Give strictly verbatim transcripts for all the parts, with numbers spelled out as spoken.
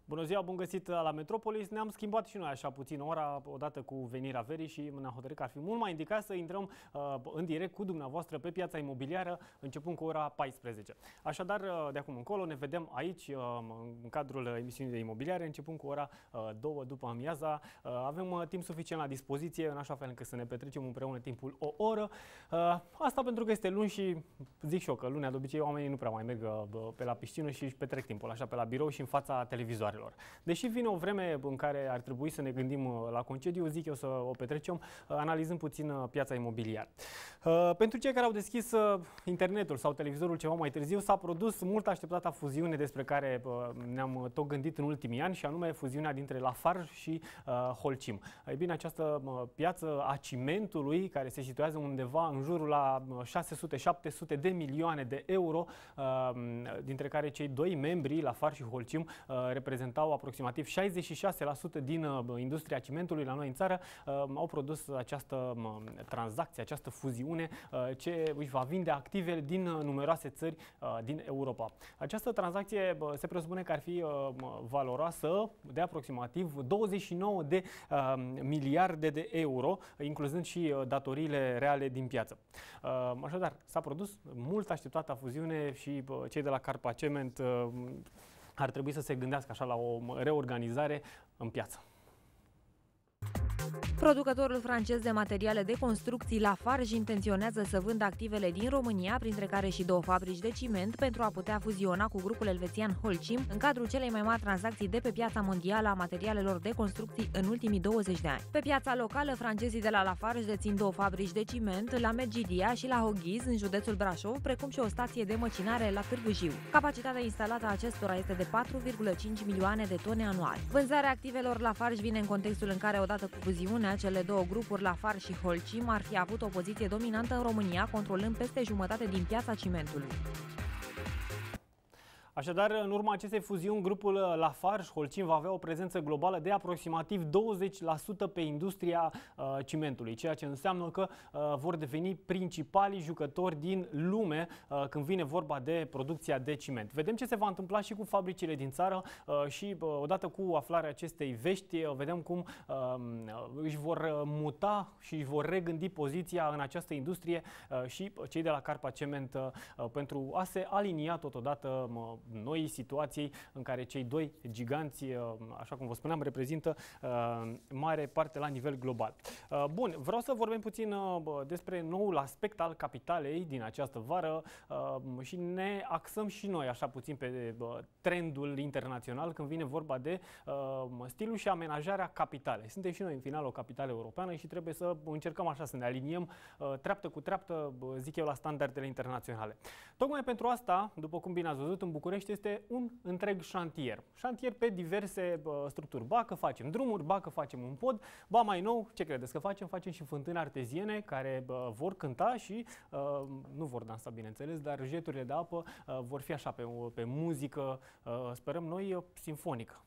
Bună ziua, bun găsit la Metropolis. Ne-am schimbat și noi așa puțin ora odată cu venirea verii și ne-am hotărât că ar fi mult mai indicat să intrăm uh, în direct cu dumneavoastră pe piața imobiliară începând cu ora paisprezece. Așadar, uh, de acum încolo ne vedem aici uh, în cadrul emisiunii de imobiliare începând cu ora uh, două după amiaza. Uh, avem uh, timp suficient la dispoziție în așa fel încât să ne petrecem împreună timpul o oră. Uh, asta pentru că este luni și zic și eu că lunea de obicei oamenii nu prea mai merg uh, pe la piscină și își petrec timpul așa pe la birou și în fața televizoarelor. Deși vine o vreme în care ar trebui să ne gândim la concediu, zic eu să o petrecem analizând puțin piața imobiliară. Pentru cei care au deschis internetul sau televizorul ceva mai târziu, s-a produs mult așteptata fuziune despre care ne-am tot gândit în ultimii ani, și anume fuziunea dintre Lafarge și Holcim. Ei bine, această piață a cimentului, care se situează undeva în jurul la șase sute șapte sute de milioane de euro, dintre care cei doi membri, Lafarge și Holcim, reprezentau aproximativ șaizeci și șase la sută din industria cimentului la noi în țară, au produs această tranzacție, această fuziune ce își va vinde activele din numeroase țări din Europa. Această tranzacție se presupune că ar fi valoroasă de aproximativ douăzeci și nouă de miliarde de euro, incluzând și datoriile reale din piață. Așadar, s-a produs mult așteptată fuziune și cei de la Carpacement ar trebui să se gândească așa la o reorganizare în piață. Producătorul francez de materiale de construcții Lafarge intenționează să vândă activele din România, printre care și două fabrici de ciment, pentru a putea fuziona cu grupul elvețian Holcim în cadrul celei mai mari tranzacții de pe piața mondială a materialelor de construcții în ultimii douăzeci de ani. Pe piața locală, francezii de la Lafarge dețin două fabrici de ciment, la Medgidia și la Hoghiz, în județul Brașov, precum și o stație de măcinare la Târgu Jiu. Capacitatea instalată a acestora este de patru virgulă cinci milioane de tone anual. Vânzarea activelor Lafarge vine în contextul în care, odată cu fuziunea, cele două grupuri, Lafarge și Holcim, ar fi avut o poziție dominantă în România, controlând peste jumătate din piața cimentului. Așadar, în urma acestei fuziuni, grupul Lafarge-Holcim va avea o prezență globală de aproximativ douăzeci la sută pe industria uh, cimentului, ceea ce înseamnă că uh, vor deveni principalii jucători din lume uh, când vine vorba de producția de ciment. Vedem ce se va întâmpla și cu fabricile din țară uh, și uh, odată cu aflarea acestei vești, uh, vedem cum uh, își vor muta și își vor regândi poziția în această industrie uh, și cei de la Carpacement uh, pentru a se alinia totodată uh, noi situații în care cei doi giganți, așa cum vă spuneam, reprezintă uh, mare parte la nivel global. Uh, bun, vreau să vorbim puțin uh, despre noul aspect al capitalei din această vară uh, și ne axăm și noi așa puțin pe uh, trendul internațional când vine vorba de uh, stilul și amenajarea capitalei. Suntem și noi în final o capitală europeană și trebuie să încercăm așa să ne aliniem uh, treaptă cu treaptă, zic eu, la standardele internaționale. Tocmai pentru asta, după cum bine ați văzut, în București este un întreg șantier. Șantier pe diverse uh, structuri. Ba că facem drumuri, ba că facem un pod, ba mai nou, ce credeți că facem? Facem și fântâni arteziene care uh, vor cânta și uh, nu vor dansa, bineînțeles, dar jeturile de apă uh, vor fi așa pe, pe muzică, uh, sperăm noi, uh, simfonică.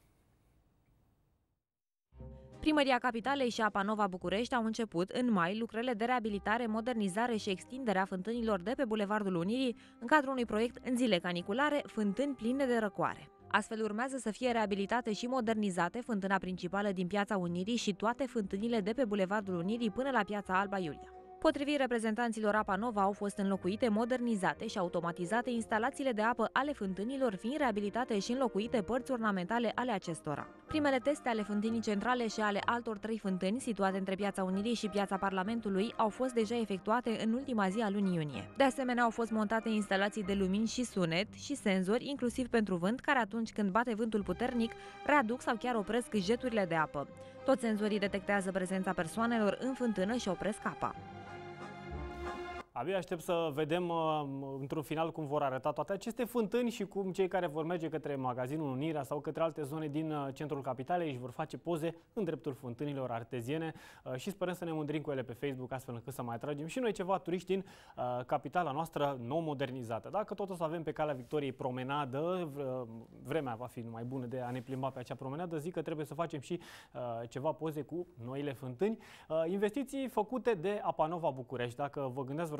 Primăria Capitalei și Apa Nova București au început în mai lucrările de reabilitare, modernizare și extindere a fântânilor de pe Bulevardul Unirii în cadrul unui proiect în zile caniculare, fântâni pline de răcoare. Astfel urmează să fie reabilitate și modernizate fântâna principală din Piața Unirii și toate fântânile de pe Bulevardul Unirii până la Piața Alba Iulia. Potrivit reprezentanților Apa Nova, au fost înlocuite, modernizate și automatizate instalațiile de apă ale fântânilor, fiind reabilitate și înlocuite părți ornamentale ale acestora. Primele teste ale fântânii centrale și ale altor trei fântâni situate între Piața Unirii și Piața Parlamentului au fost deja efectuate în ultima zi a lunii iunie. De asemenea, au fost montate instalații de lumini și sunet și senzori, inclusiv pentru vânt, care atunci când bate vântul puternic, readuc sau chiar opresc jeturile de apă. Toți senzorii detectează prezența persoanelor în fântână și opresc apa. Abia aștept să vedem uh, într-un final cum vor arăta toate aceste fântâni și cum cei care vor merge către magazinul Unirea sau către alte zone din uh, centrul capitalei își vor face poze în dreptul fântânilor arteziene uh, și sperăm să ne mândrim cu ele pe Facebook, astfel încât să mai atragem și noi ceva turiști în uh, capitala noastră nou modernizată. Dacă tot o să avem pe Calea Victoriei promenadă, vremea va fi mai bună de a ne plimba pe acea promenadă, zic că trebuie să facem și uh, ceva poze cu noile fântâni. Uh, investiții făcute de Apa Nova București. Dacă vă gândeați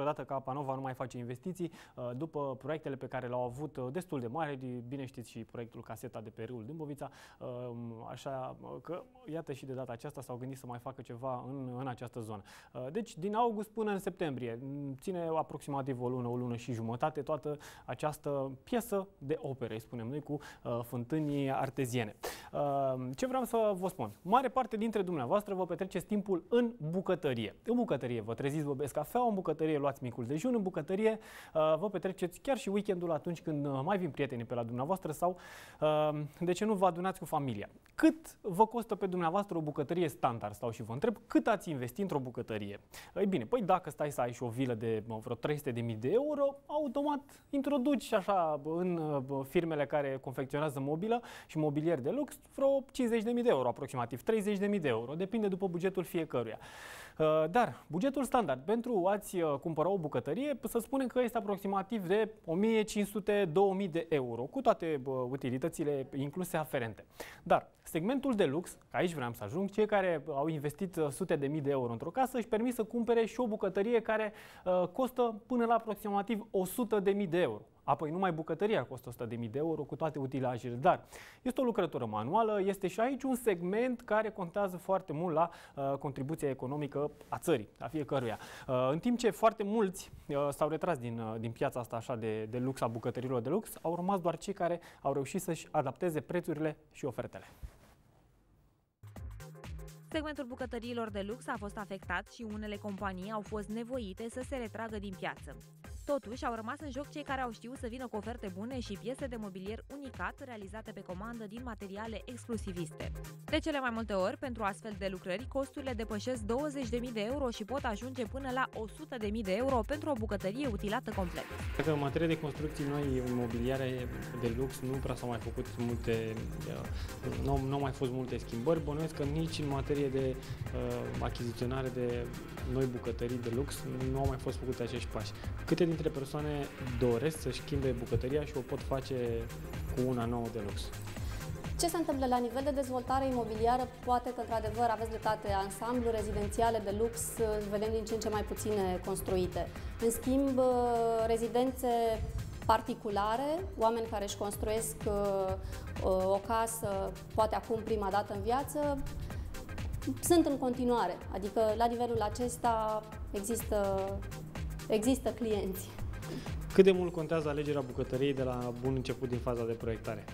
dintr-o dată că Apanova nu mai face investiții după proiectele pe care le-au avut destul de mari, bine știți și proiectul Caseta de pe râul Dâmbovița, așa că iată și de data aceasta s-au gândit să mai facă ceva în, în această zonă. Deci din august până în septembrie ține aproximativ o lună, o lună și jumătate toată această piesă de opere, spunem noi, cu fântâni arteziene. Ce vreau să vă spun? Mare parte dintre dumneavoastră vă petreceți timpul în bucătărie. În bucătărie vă treziți, vă beți cafea, în bucătărie luați micul dejun, în bucătărie vă petreceți chiar și weekendul atunci când mai vin prietenii pe la dumneavoastră sau de ce nu vă adunați cu familia. Cât vă costă pe dumneavoastră o bucătărie standard? Stau și vă întreb, cât ați investit într-o bucătărie? Ei bine, păi dacă stai să ai și o vilă de vreo trei sute de mii de euro, automat introduci așa în firmele care confecționează mobilă și mobilier de lux vreo cincizeci de mii de euro aproximativ, treizeci de mii de euro, depinde după bugetul fiecăruia. Dar bugetul standard pentru a-ți cumpăra o bucătărie, să spunem că este aproximativ de o mie cinci sute - două mii de euro, cu toate utilitățile incluse aferente. Dar segmentul de lux, aici vreau să ajung, cei care au investit sute de mii de euro într-o casă își permit să cumpere și o bucătărie care uh, costă până la aproximativ o sută de mii de euro. Apoi numai bucătăria costă o sută de mii de euro cu toate utilajele, dar este o lucrătură manuală, este și aici un segment care contează foarte mult la uh, contribuția economică a țării, a fiecăruia. Uh, în timp ce foarte mulți uh, s-au retras din, uh, din piața asta așa de, de lux, a bucătăriilor de lux, au rămas doar cei care au reușit să-și adapteze prețurile și ofertele. Segmentul bucătăriilor de lux a fost afectat și unele companii au fost nevoite să se retragă din piață. Totuși, au rămas în joc cei care au știut să vină cu oferte bune și piese de mobilier unicat realizate pe comandă din materiale exclusiviste. De cele mai multe ori, pentru astfel de lucrări, costurile depășesc douăzeci de mii de euro și pot ajunge până la o sută de mii de euro pentru o bucătărie utilată complet. Dacă în materie de construcții noi imobiliare de lux nu prea s-au mai făcut multe, nu, nu au mai fost multe schimbări, bănuiesc că nici în materie de uh, achiziționare de noi bucătării de lux nu au mai fost făcute acești pași. Câte dintre persoane doresc să-și schimbe bucătăria și o pot face cu una nouă de lux? Ce se întâmplă la nivel de dezvoltare imobiliară? Poate că, într-adevăr, aveți dreptate, ansamblu rezidențiale de lux vedem din ce în ce mai puține construite. În schimb, rezidențe particulare, oameni care își construiesc o casă, poate acum prima dată în viață, sunt în continuare. Adică, la nivelul acesta există Există clienți. Cât de mult contează alegerea bucătăriei de la bun început din faza de proiectare?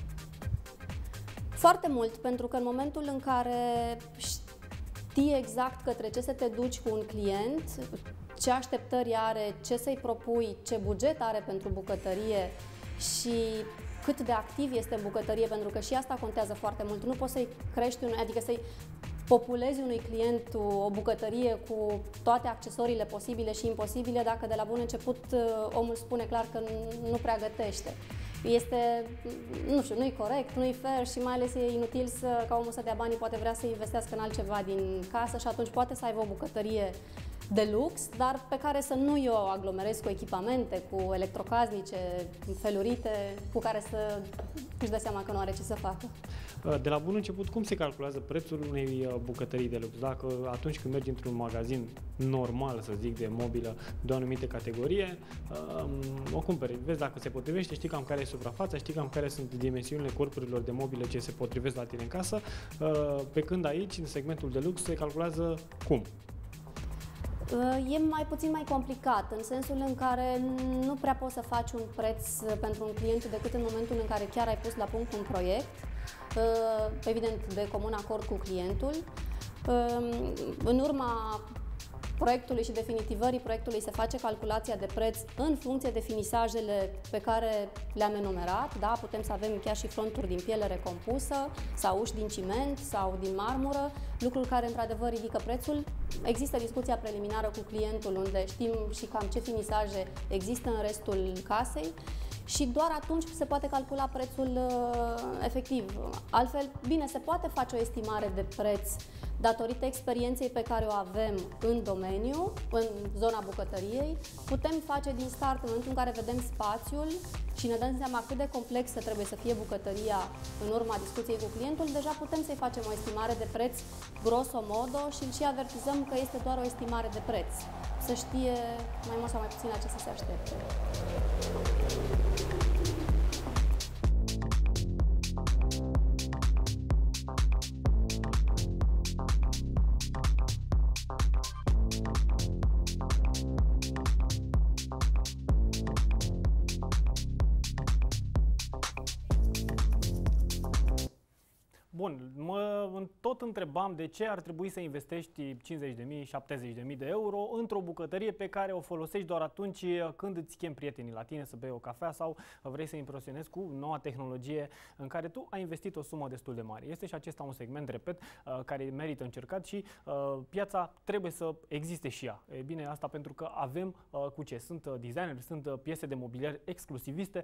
Foarte mult, pentru că în momentul în care știi exact către ce să te duci cu un client, ce așteptări are, ce să-i propui, ce buget are pentru bucătărie și cât de activ este în bucătărie, pentru că și asta contează foarte mult. Nu poți să-i crești, un, adică să-i populezi unui client o bucătărie cu toate accesoriile posibile și imposibile dacă de la bun început omul spune clar că nu prea gătește. Este, nu știu, nu-i corect, nu-i fair și mai ales e inutil să, ca omul să dea banii, poate vrea să investească în altceva din casă și atunci poate să aibă o bucătărie de lux, dar pe care să nu eu aglomerez cu echipamente, cu electrocasnice felurite, cu care să își dea seama că nu are ce să facă. De la bun început, cum se calculează prețul unei bucătării de lux? Dacă atunci când mergi într-un magazin normal, să zic, de mobilă de o anumită categorie, o cumperi, vezi dacă se potrivește, știi cam care e suprafața, știi cam care sunt dimensiunile corpurilor de mobilă ce se potrivesc la tine în casă, pe când aici, în segmentul de lux, se calculează cum? E mai puțin mai complicat, în sensul în care nu prea poți să faci un preț pentru un client decât în momentul în care chiar ai pus la punct un proiect, evident de comun acord cu clientul. În urma proiectului și definitivării proiectului se face calculația de preț în funcție de finisajele pe care le-am enumerat. Da? Putem să avem chiar și fronturi din piele recompusă sau uși din ciment sau din marmură, lucruri care într-adevăr ridică prețul. Există discuția preliminară cu clientul unde știm și cam ce finisaje există în restul casei și doar atunci se poate calcula prețul uh, efectiv. Altfel, bine, se poate face o estimare de preț datorită experienței pe care o avem în domeniu, în zona bucătăriei. Putem face din start, în momentul în care vedem spațiul și ne dăm seama cât de complexă trebuie să fie bucătăria în urma discuției cu clientul, deja putem să-i facem o estimare de preț grosomodo și îl și avertizăm că este doar o estimare de preț. să știe mai mult sau mai puțin la ce să se aștepte. Bun, mă tot întrebam de ce ar trebui să investești cincizeci de mii, șaptezeci de mii de euro într-o bucătărie pe care o folosești doar atunci când îți chem prietenii la tine să bei o cafea sau vrei să impresionezi cu noua tehnologie în care tu ai investit o sumă destul de mare. Este și acesta un segment, repet, care merită încercat și piața trebuie să existe și ea. E bine, asta pentru că avem cu ce? Sunt designeri, sunt piese de mobilier exclusiviste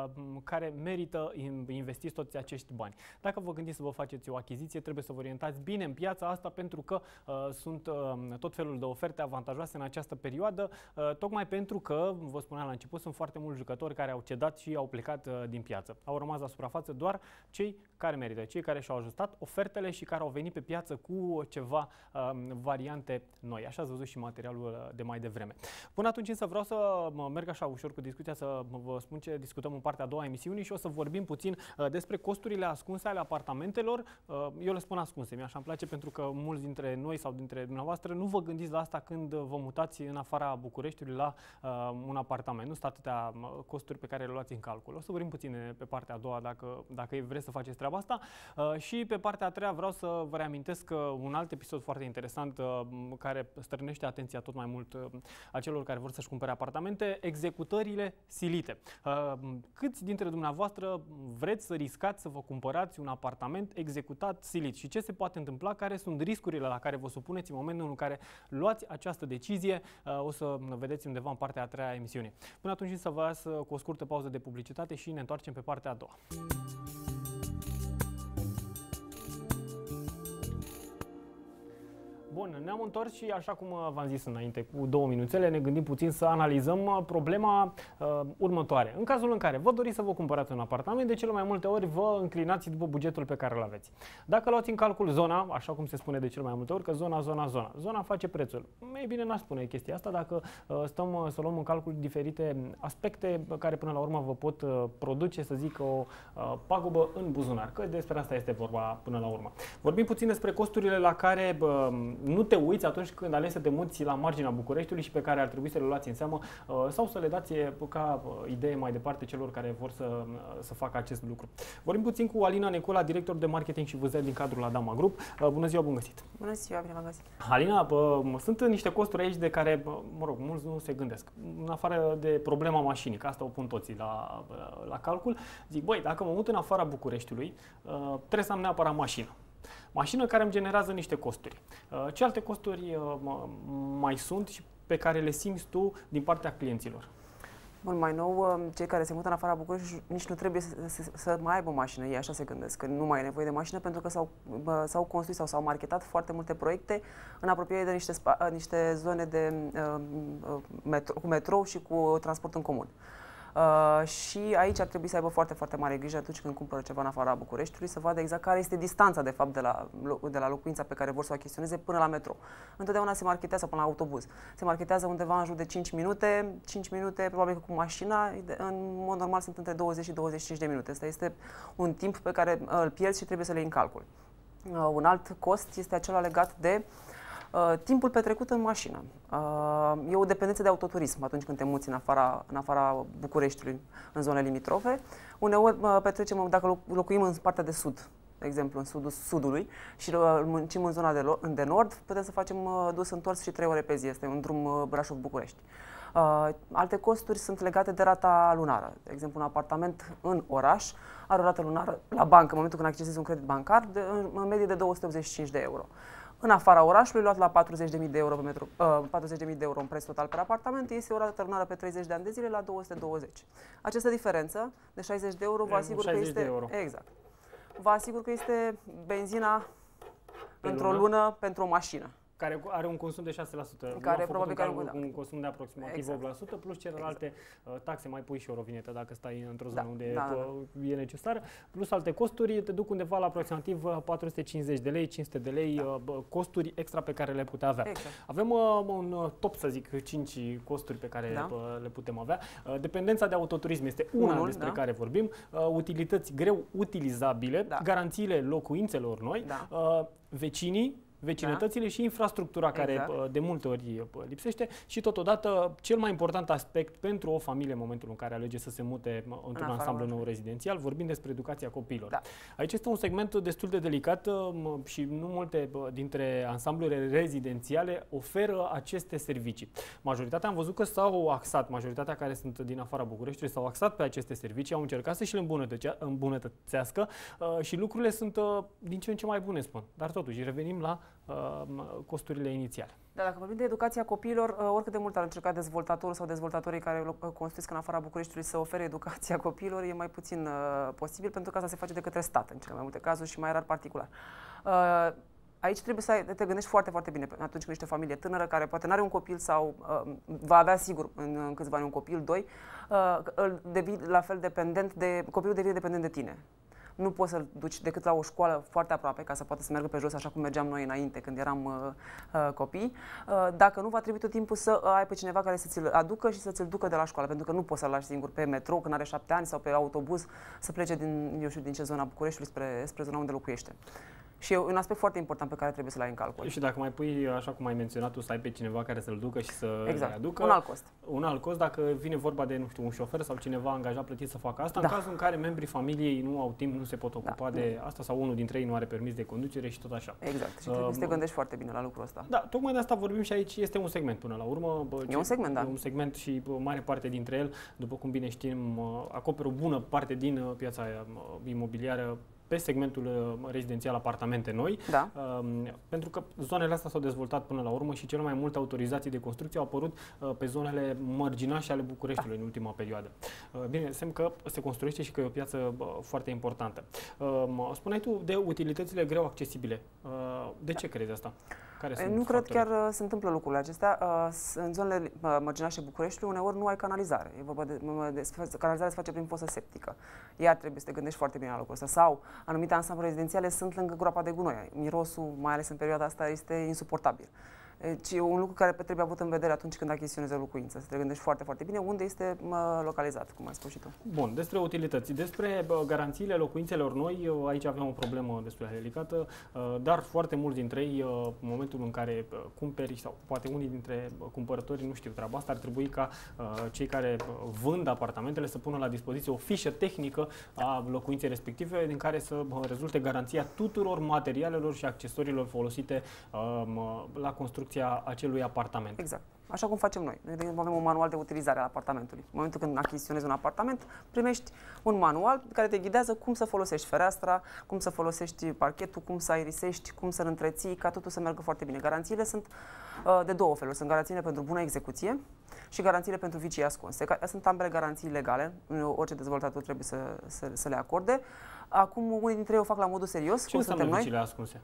care merită investiți toți acești bani. Dacă vă gândiți să vă faceți o achiziție, trebuie să vă orientați bine în piața asta pentru că uh, sunt uh, tot felul de oferte avantajoase în această perioadă, uh, tocmai pentru că, vă spuneam la început, sunt foarte mulți jucători care au cedat și au plecat uh, din piață. Au rămas la suprafață doar cei care merită, cei care și-au ajustat ofertele și care au venit pe piață cu ceva uh, variante noi. Așa ați văzut și materialul de mai devreme. Până atunci însă vreau să merg așa ușor cu discuția, să vă spun ce discutăm în partea a doua a emisiunii și o să vorbim puțin uh, despre costurile ascunse ale apartamentelor. Eu le spun ascunse, mi-așa îmi place pentru că mulți dintre noi sau dintre dumneavoastră nu vă gândiți la asta când vă mutați în afara Bucureștiului la uh, un apartament. Nu sunt atâtea costuri pe care le luați în calcul. O să vorbim puțin pe partea a doua dacă, dacă vreți să faceți treaba asta. Uh, și pe partea a treia vreau să vă reamintesc că un alt episod foarte interesant uh, care strânește atenția tot mai mult uh, a celor care vor să-și cumpere apartamente, executările silite. Uh, câți dintre dumneavoastră vreți să riscați să vă cumpărați un apartament executat silit și ce se poate întâmpla, care sunt riscurile la care vă supuneți în momentul în care luați această decizie, o să vedeți undeva în partea a treia a emisiunii. Până atunci să vă las cu o scurtă pauză de publicitate și ne întoarcem pe partea a doua. Bun, ne-am întors și așa cum v-am zis înainte, cu două minuțele, ne gândim puțin să analizăm problema uh, următoare. În cazul în care vă doriți să vă cumpărați un apartament, de cele mai multe ori vă înclinați după bugetul pe care îl aveți. Dacă luați în calcul zona, așa cum se spune de cele mai multe ori, că zona, zona, zona, zona face prețul. Ei bine, n-aș spune chestia asta dacă uh, stăm uh, să luăm în calcul diferite aspecte care până la urmă vă pot uh, produce, să zic, o uh, pagubă în buzunar, că despre asta este vorba până la urmă. Vorbim puțin despre costurile la care uh, nu te uiți atunci când alegi să te muți la marginea Bucureștiului și pe care ar trebui să le luați în seamă sau să le dați ca idee mai departe celor care vor să, să facă acest lucru. Vorbim puțin cu Alina Necola, director de marketing și vânzări din cadrul Adama Group. Bună ziua, bun găsit! Bună ziua, bine v-am găsit! Alina, sunt niște costuri aici de care, mă rog, mulți nu se gândesc. În afară de problema mașinii, că asta o pun toții la, la calcul, zic, băi, dacă mă mut în afara Bucureștiului, trebuie să am neapărat mașină. Mașină care îmi generează niște costuri. Ce alte costuri mai sunt și pe care le simți tu din partea clienților? Bun, mai nou, cei care se mută în afara București nici nu trebuie să, să, să mai aibă o mașină. Ei așa se gândesc, că nu mai e nevoie de mașină pentru că s-au, s-au construit sau s-au marketat foarte multe proiecte în apropiere de niște, spa, niște zone de, uh, metro, cu metrou și cu transport în comun. Uh, și aici ar trebui să aibă foarte, foarte mare grijă atunci când cumpără ceva în afara Bucureștiului, să vadă exact care este distanța, de fapt, de la, de la locuința pe care vor să o achiziționeze până la metrou. Întotdeauna se marketează până la autobuz. Se marketează undeva în jur de cinci minute, cinci minute, probabil că cu mașina, în mod normal sunt între douăzeci și douăzeci și cinci de minute. Asta este un timp pe care îl pierzi și trebuie să le iei în calcul. Uh, un alt cost este acela legat de Uh, timpul petrecut în mașină. Uh, e o dependență de autoturism atunci când te muți în afara, în afara Bucureștiului, în zone limitrofe. Uneori uh, petrecem, dacă locuim în partea de sud, de exemplu, în sudul sudului și uh, muncim în zona de, de nord, putem să facem uh, dus întors și trei ore pe zi. Este un drum uh, Brașov-București. Uh, alte costuri sunt legate de rata lunară. De exemplu, un apartament în oraș are o rată lunară la bancă, în momentul când accesezi un credit bancar, de, în medie de două sute optzeci și cinci de euro. În afara orașului, luat la patruzeci de mii de euro pe metru, uh, patruzeci de mii de euro în preț total pe apartament, este o rată lunară pe treizeci de ani de zile la două sute douăzeci. Această diferență de șaizeci de euro vă asigur că este exact. Vă asigur că este benzina într-o lună pentru o mașină. care are un consum de șase la sută. Care probabil că are un consum de aproximativ exact. opt la sută, plus celelalte exact. taxe, mai pui și o rovinetă dacă stai într-o zonă da, unde da, da. e necesar, plus alte costuri, te duc undeva la aproximativ patru sute cincizeci de lei, cinci sute de lei, da. costuri extra pe care le putea avea. Exact. Avem uh, un top, să zic, cinci costuri pe care da. le putem avea. Uh, dependența de autoturism este una Unul, despre da. care vorbim, uh, utilități greu utilizabile, da. garanțiile locuințelor noi, da. uh, vecinii, vecinătățile da. și infrastructura care exact. de multe ori lipsește și totodată cel mai important aspect pentru o familie în momentul în care alege să se mute într-un ansamblu nou rezidențial, vorbim despre educația copiilor. Da. Aici este un segment destul de delicat și nu multe dintre ansamblurile rezidențiale oferă aceste servicii. Majoritatea am văzut că s-au axat, majoritatea care sunt din afara Bucureștiului s-au axat pe aceste servicii, au încercat să și le îmbunătățească și lucrurile sunt din ce în ce mai bune, spun. Dar totuși revenim la costurile inițiale. Da, dacă vorbim de educația copiilor, oricât de mult ar încerca dezvoltatorul sau dezvoltatorii care construiesc în afara Bucureștiului să ofere educația copiilor, e mai puțin uh, posibil, pentru că asta se face de către stat în cele mai multe cazuri și mai rar particular. Uh, Aici trebuie să te gândești foarte, foarte bine atunci când ești o familie tânără care poate nu are un copil sau uh, va avea sigur în, în câțiva ani un copil, doi, uh, devii la fel dependent de, copilul devine dependent de tine. Nu poți să-l duci decât la o școală foarte aproape ca să poată să meargă pe jos așa cum mergeam noi înainte când eram uh, uh, copii. Uh, dacă nu, va trebui tot timpul să ai pe cineva care să ți-l aducă și să ți-l ducă de la școală, pentru că nu poți să-l lași singur pe metrou când are șapte ani sau pe autobuz să plece din, eu știu, din ce zona Bucureștiului spre, spre zona unde locuiește. Și e un aspect foarte important pe care trebuie să-l ai în calcul. Și dacă mai pui, așa cum ai menționat tu, să ai pe cineva care să-l ducă și să exact. aducă. Un alt cost. Un alt cost dacă vine vorba de, nu știu, un șofer sau cineva angajat plătit să facă asta, da. în cazul în care membrii familiei nu au timp, nu se pot ocupa da. de asta sau unul dintre ei nu are permis de conducere și tot așa. Exact. Și trebuie uh, să te gândești foarte bine la lucrul ăsta. Da, tocmai de asta vorbim și aici este un segment până la urmă. Bă, e un segment, da. Un segment și bă, mare parte dintre el, după cum bine știm, acoperă o bună parte din piața imobiliară pe segmentul rezidențial apartamente noi, da. pentru că zonele astea s-au dezvoltat până la urmă și cele mai multe autorizații de construcție au apărut pe zonele mărginașe ale Bucureștiului da. în ultima perioadă. Bine, semn că se construiește și că e o piață foarte importantă. Spuneai tu de utilitățile greu accesibile. De ce da. crezi asta? Care sunt nu factorii? cred chiar se întâmplă lucrurile acestea. În zonele mărginașe Bucureștiului uneori nu ai canalizare. E vorba de, de canalizarea se face prin fosă septică. Iar trebuie să te gândești foarte bine la lucrul ăsta. Sau anumite ansambluri rezidențiale sunt lângă groapa de gunoi. Mirosul, mai ales în perioada asta, este insuportabil. Deci e un lucru care trebuie avut în vedere atunci când achiziționezi o locuință. Să te gândești foarte, foarte bine unde este localizat, cum ai spus și tu. Bun, despre utilități. Despre garanțiile locuințelor noi, aici avem o problemă destul de delicată, dar foarte mulți dintre ei, în momentul în care cumperi, sau poate unii dintre cumpărătorii nu știu treaba asta, ar trebui ca cei care vând apartamentele să pună la dispoziție o fișă tehnică a locuinței respective, din care să rezulte garanția tuturor materialelor și accesoriilor folosite la construcție acelui apartament. Exact. Așa cum facem noi. Noi avem un manual de utilizare al apartamentului. În momentul când achiziționezi un apartament, primești un manual care te ghidează cum să folosești fereastra, cum să folosești parchetul, cum să aerisești, cum să-l întreții, ca totul să meargă foarte bine. Garanțiile sunt uh, de două feluri. Sunt garanțiile pentru bună execuție și garanțiile pentru vicii ascunse. Sunt ambele garanții legale. Orice dezvoltator trebuie să, să, să le acorde. Acum, unii dintre ei o fac la modul serios. Ce înseamnă viciile ascunse?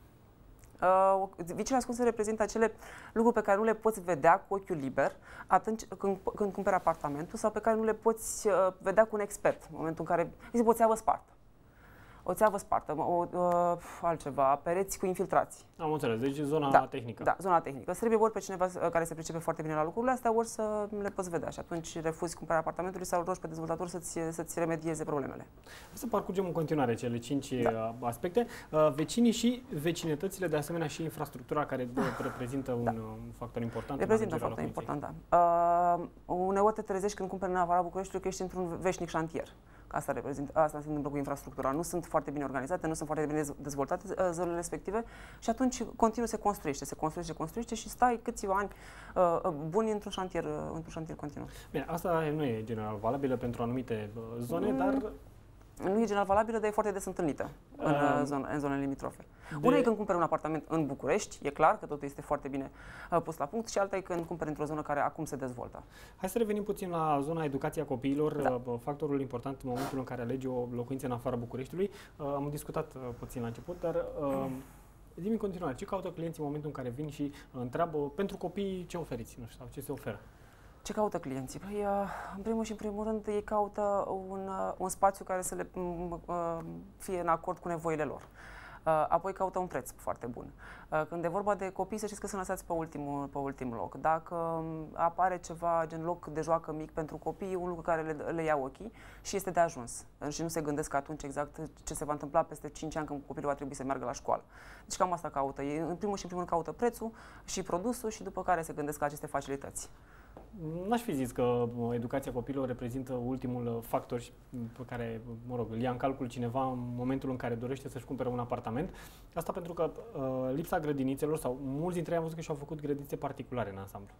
Uh, viciile ascunse reprezintă acele lucruri pe care nu le poți vedea cu ochiul liber atunci când, când cumperi apartamentul sau pe care nu le poți uh, vedea cu un expert în momentul în care îți o țeavă spartă. O țeavă spartă, o, uh, altceva, pereți cu infiltrații. Am înțeles, deci zona da, tehnică. Da, zona tehnică. Îți trebuie ori pe cineva care se pricepe foarte bine la lucrurile astea, ori să le poți vedea și atunci refuzi cumpărarea apartamentului sau rogi pe dezvoltator să-ți, să-ți remedieze problemele. Să parcurgem în continuare cele cinci da. aspecte. Vecinii și vecinătățile, de asemenea și infrastructura care reprezintă un da. factor important. Reprezintă un factor important, da. Uh, uneori te trezești când cumperi în afara Bucureștiului că ești într-un veșnic șantier. Asta reprezintă, asta se întâmplă cu infrastructura. Nu sunt foarte bine organizate, nu sunt foarte bine dezvoltate zonele respective și atunci continuu se construiește, se construiește, se construiește și stai câțiva ani uh, buni într-un șantier, uh, într-un șantier continuu. Bine, asta nu e general valabilă pentru anumite zone, mm. dar nu e general valabilă, dar e foarte des întâlnită în, uh, zone, în zonele limitrofe. De... Una e când cumperi un apartament în București, e clar că totul este foarte bine uh, pus la punct, și alta e când cumperi într-o zonă care acum se dezvoltă. Hai să revenim puțin la zona educația copiilor, da. uh, factorul important în momentul în care alegi o locuință în afara Bucureștiului. Uh, am discutat uh, puțin la început, dar uh, Zi-mi în continuare, ce caută clienții în momentul în care vin și întreabă pentru copii ce oferiți, nu știu, sau ce se oferă? Ce caută clienții? Păi, în primul și în primul rând, ei caută un, un spațiu care să le fie în acord cu nevoile lor. Apoi caută un preț foarte bun. Când e vorba de copii, să știți că sunt lăsați pe ultimul, pe ultim loc. Dacă apare ceva gen loc de joacă mic pentru copii, un lucru care le, le ia ochii și este de ajuns. Și nu se gândesc atunci exact ce se va întâmpla peste cinci ani când copilul va trebui să meargă la școală. Deci cam asta caută. Ei, în primul și în primul rând, caută prețul și produsul și după care se gândesc la aceste facilități. N-aș fi zis că educația copilului reprezintă ultimul factor pe care, mă rog, îl ia în calcul cineva în momentul în care dorește să-și cumpere un apartament. Asta pentru că uh, lipsa grădinițelor, sau mulți dintre ei am văzut că și-au făcut grădinițe particulare în ansamblu.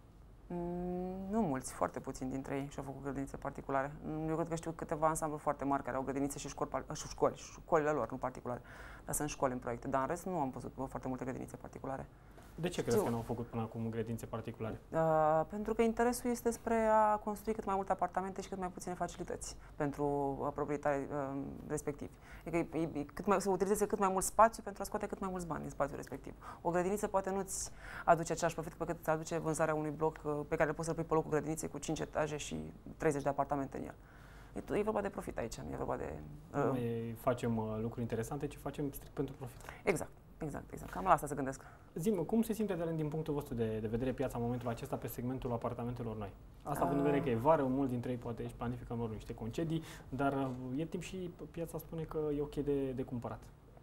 Mm, nu mulți, foarte puțini dintre ei și-au făcut grădinițe particulare. Eu cred că știu câteva ansambluri foarte mari care au grădinițe și școli, și școli, școlile lor, nu particulare. Dar sunt școli în proiecte, dar în rest nu am văzut foarte multe grădinițe particulare. De ce crezi că nu au făcut până acum grădinițe particulare? Uh, pentru că interesul este spre a construi cât mai multe apartamente și cât mai puține facilități pentru uh, proprietarii uh, respectivi. Adică e, e, cât mai, să utilizeze cât mai mult spațiu pentru a scoate cât mai mult bani din spațiul respectiv. O grădiniță poate nu-ți aduce același profit pe cât îți aduce vânzarea unui bloc uh, pe care le poți să-l pui pe locul grădiniței cu cinci etaje și treizeci de apartamente în el. E, e vorba de profit aici, nu e vorba de... Uh, nu mai facem uh, lucruri interesante, ci facem strict pentru profit. Exact. Exact, exact. Cam la asta se gândesc. Zi-mă, cum se simte de, din punctul vostru de, de vedere piața în momentul acesta pe segmentul apartamentelor noi? Asta având în vedere că e vară, mulți dintre ei poate își planifică în urmă niște concedii, dar e timp și piața spune că e ok de, de cumpărat.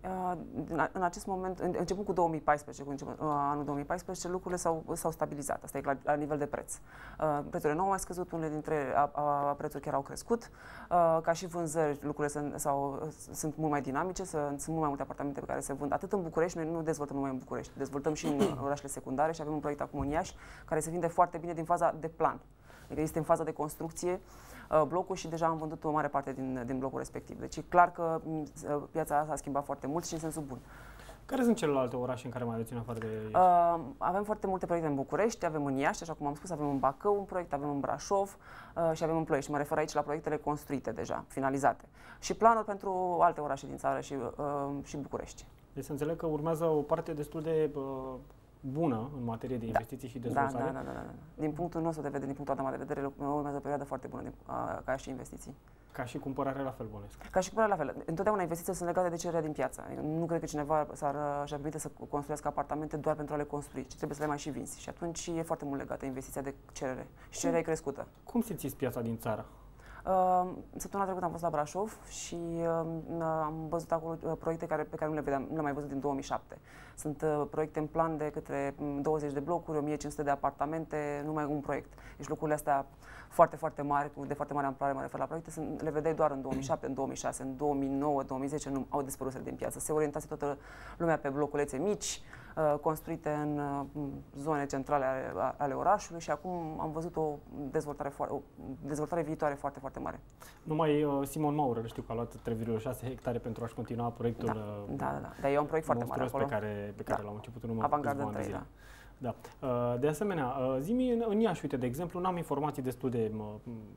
În acest moment, începând cu două mii paisprezece, cu început, anul două mii paisprezece, lucrurile s-au stabilizat. Asta e la, la nivel de preț. Prețurile nu au mai scăzut, unele dintre a, a, prețuri chiar au crescut. Ca și vânzări, lucrurile sunt, sau, sunt mult mai dinamice, sunt mult mai multe apartamente pe care se vând. Atât în București, noi nu dezvoltăm numai în București, dezvoltăm și în orașele secundare și avem un proiect acum în Iași care se vinde foarte bine din faza de plan. Adică este în faza de construcție blocul și deja am vândut o mare parte din, din blocul respectiv. Deci e clar că piața asta s-a schimbat foarte mult și în sensul bun. Care sunt celelalte orașe în care mai aveți în afară de Iași? Uh, avem foarte multe proiecte în București, avem în Iași, așa cum am spus, avem în Bacău un proiect, avem în Brașov uh, și avem în Ploiești. Mă refer aici la proiectele construite deja, finalizate. Și planuri pentru alte orașe din țară și, uh, și București. Deci să înțeleg că urmează o parte destul de uh, bună în materie de investiții da. și dezvoltare. Da, da, da, da, da. Din punctul nostru de vedere, din punctul ăsta de vedere, urmează o perioadă foarte bună din, uh, ca și investiții. Ca și cumpărare la fel, bănesc. Ca și cumpărare la fel. Întotdeauna investițiile sunt legate de cererea din piață. Nu cred că cineva s-ar și-ar permite să construiască apartamente doar pentru a le construi, ci trebuie să le mai și vinzi. Și atunci e foarte mult legată investiția de cerere. Și cererea e crescută. Cum simțiți piața din țară? Uh, săptămâna trecută am fost la Brașov și uh, am văzut acolo uh, proiecte care, pe care nu le vedeam, nu le-am mai văzut din două mii șapte. Sunt uh, proiecte în plan de către douăzeci de blocuri, o mie cinci sute de apartamente, numai un proiect. Deci lucrurile astea foarte, foarte mari, de foarte mare amploare, mă refer la proiecte, sunt, le vedeai doar în două mii șapte, în două mii șase, în două mii nouă, două mii zece, nu au dispărut din piață. Se orientase toată lumea pe bloculețe mici, uh, construite în uh, zone centrale ale, ale orașului și acum am văzut o dezvoltare, o dezvoltare viitoare foarte, foarte mare. Numai uh, Simon Maurer știu că a luat trei virgulă șase hectare pentru a-și continua proiectul. Da, uh, da, da, da. Dar e un proiect foarte mare acolo. pe care, pe care da. l-am început în urmă Avangardă în trei, da. Da. Uh, de asemenea, uh, zi-mi în, în Iași, uite, de exemplu, n-am informații destul de uh,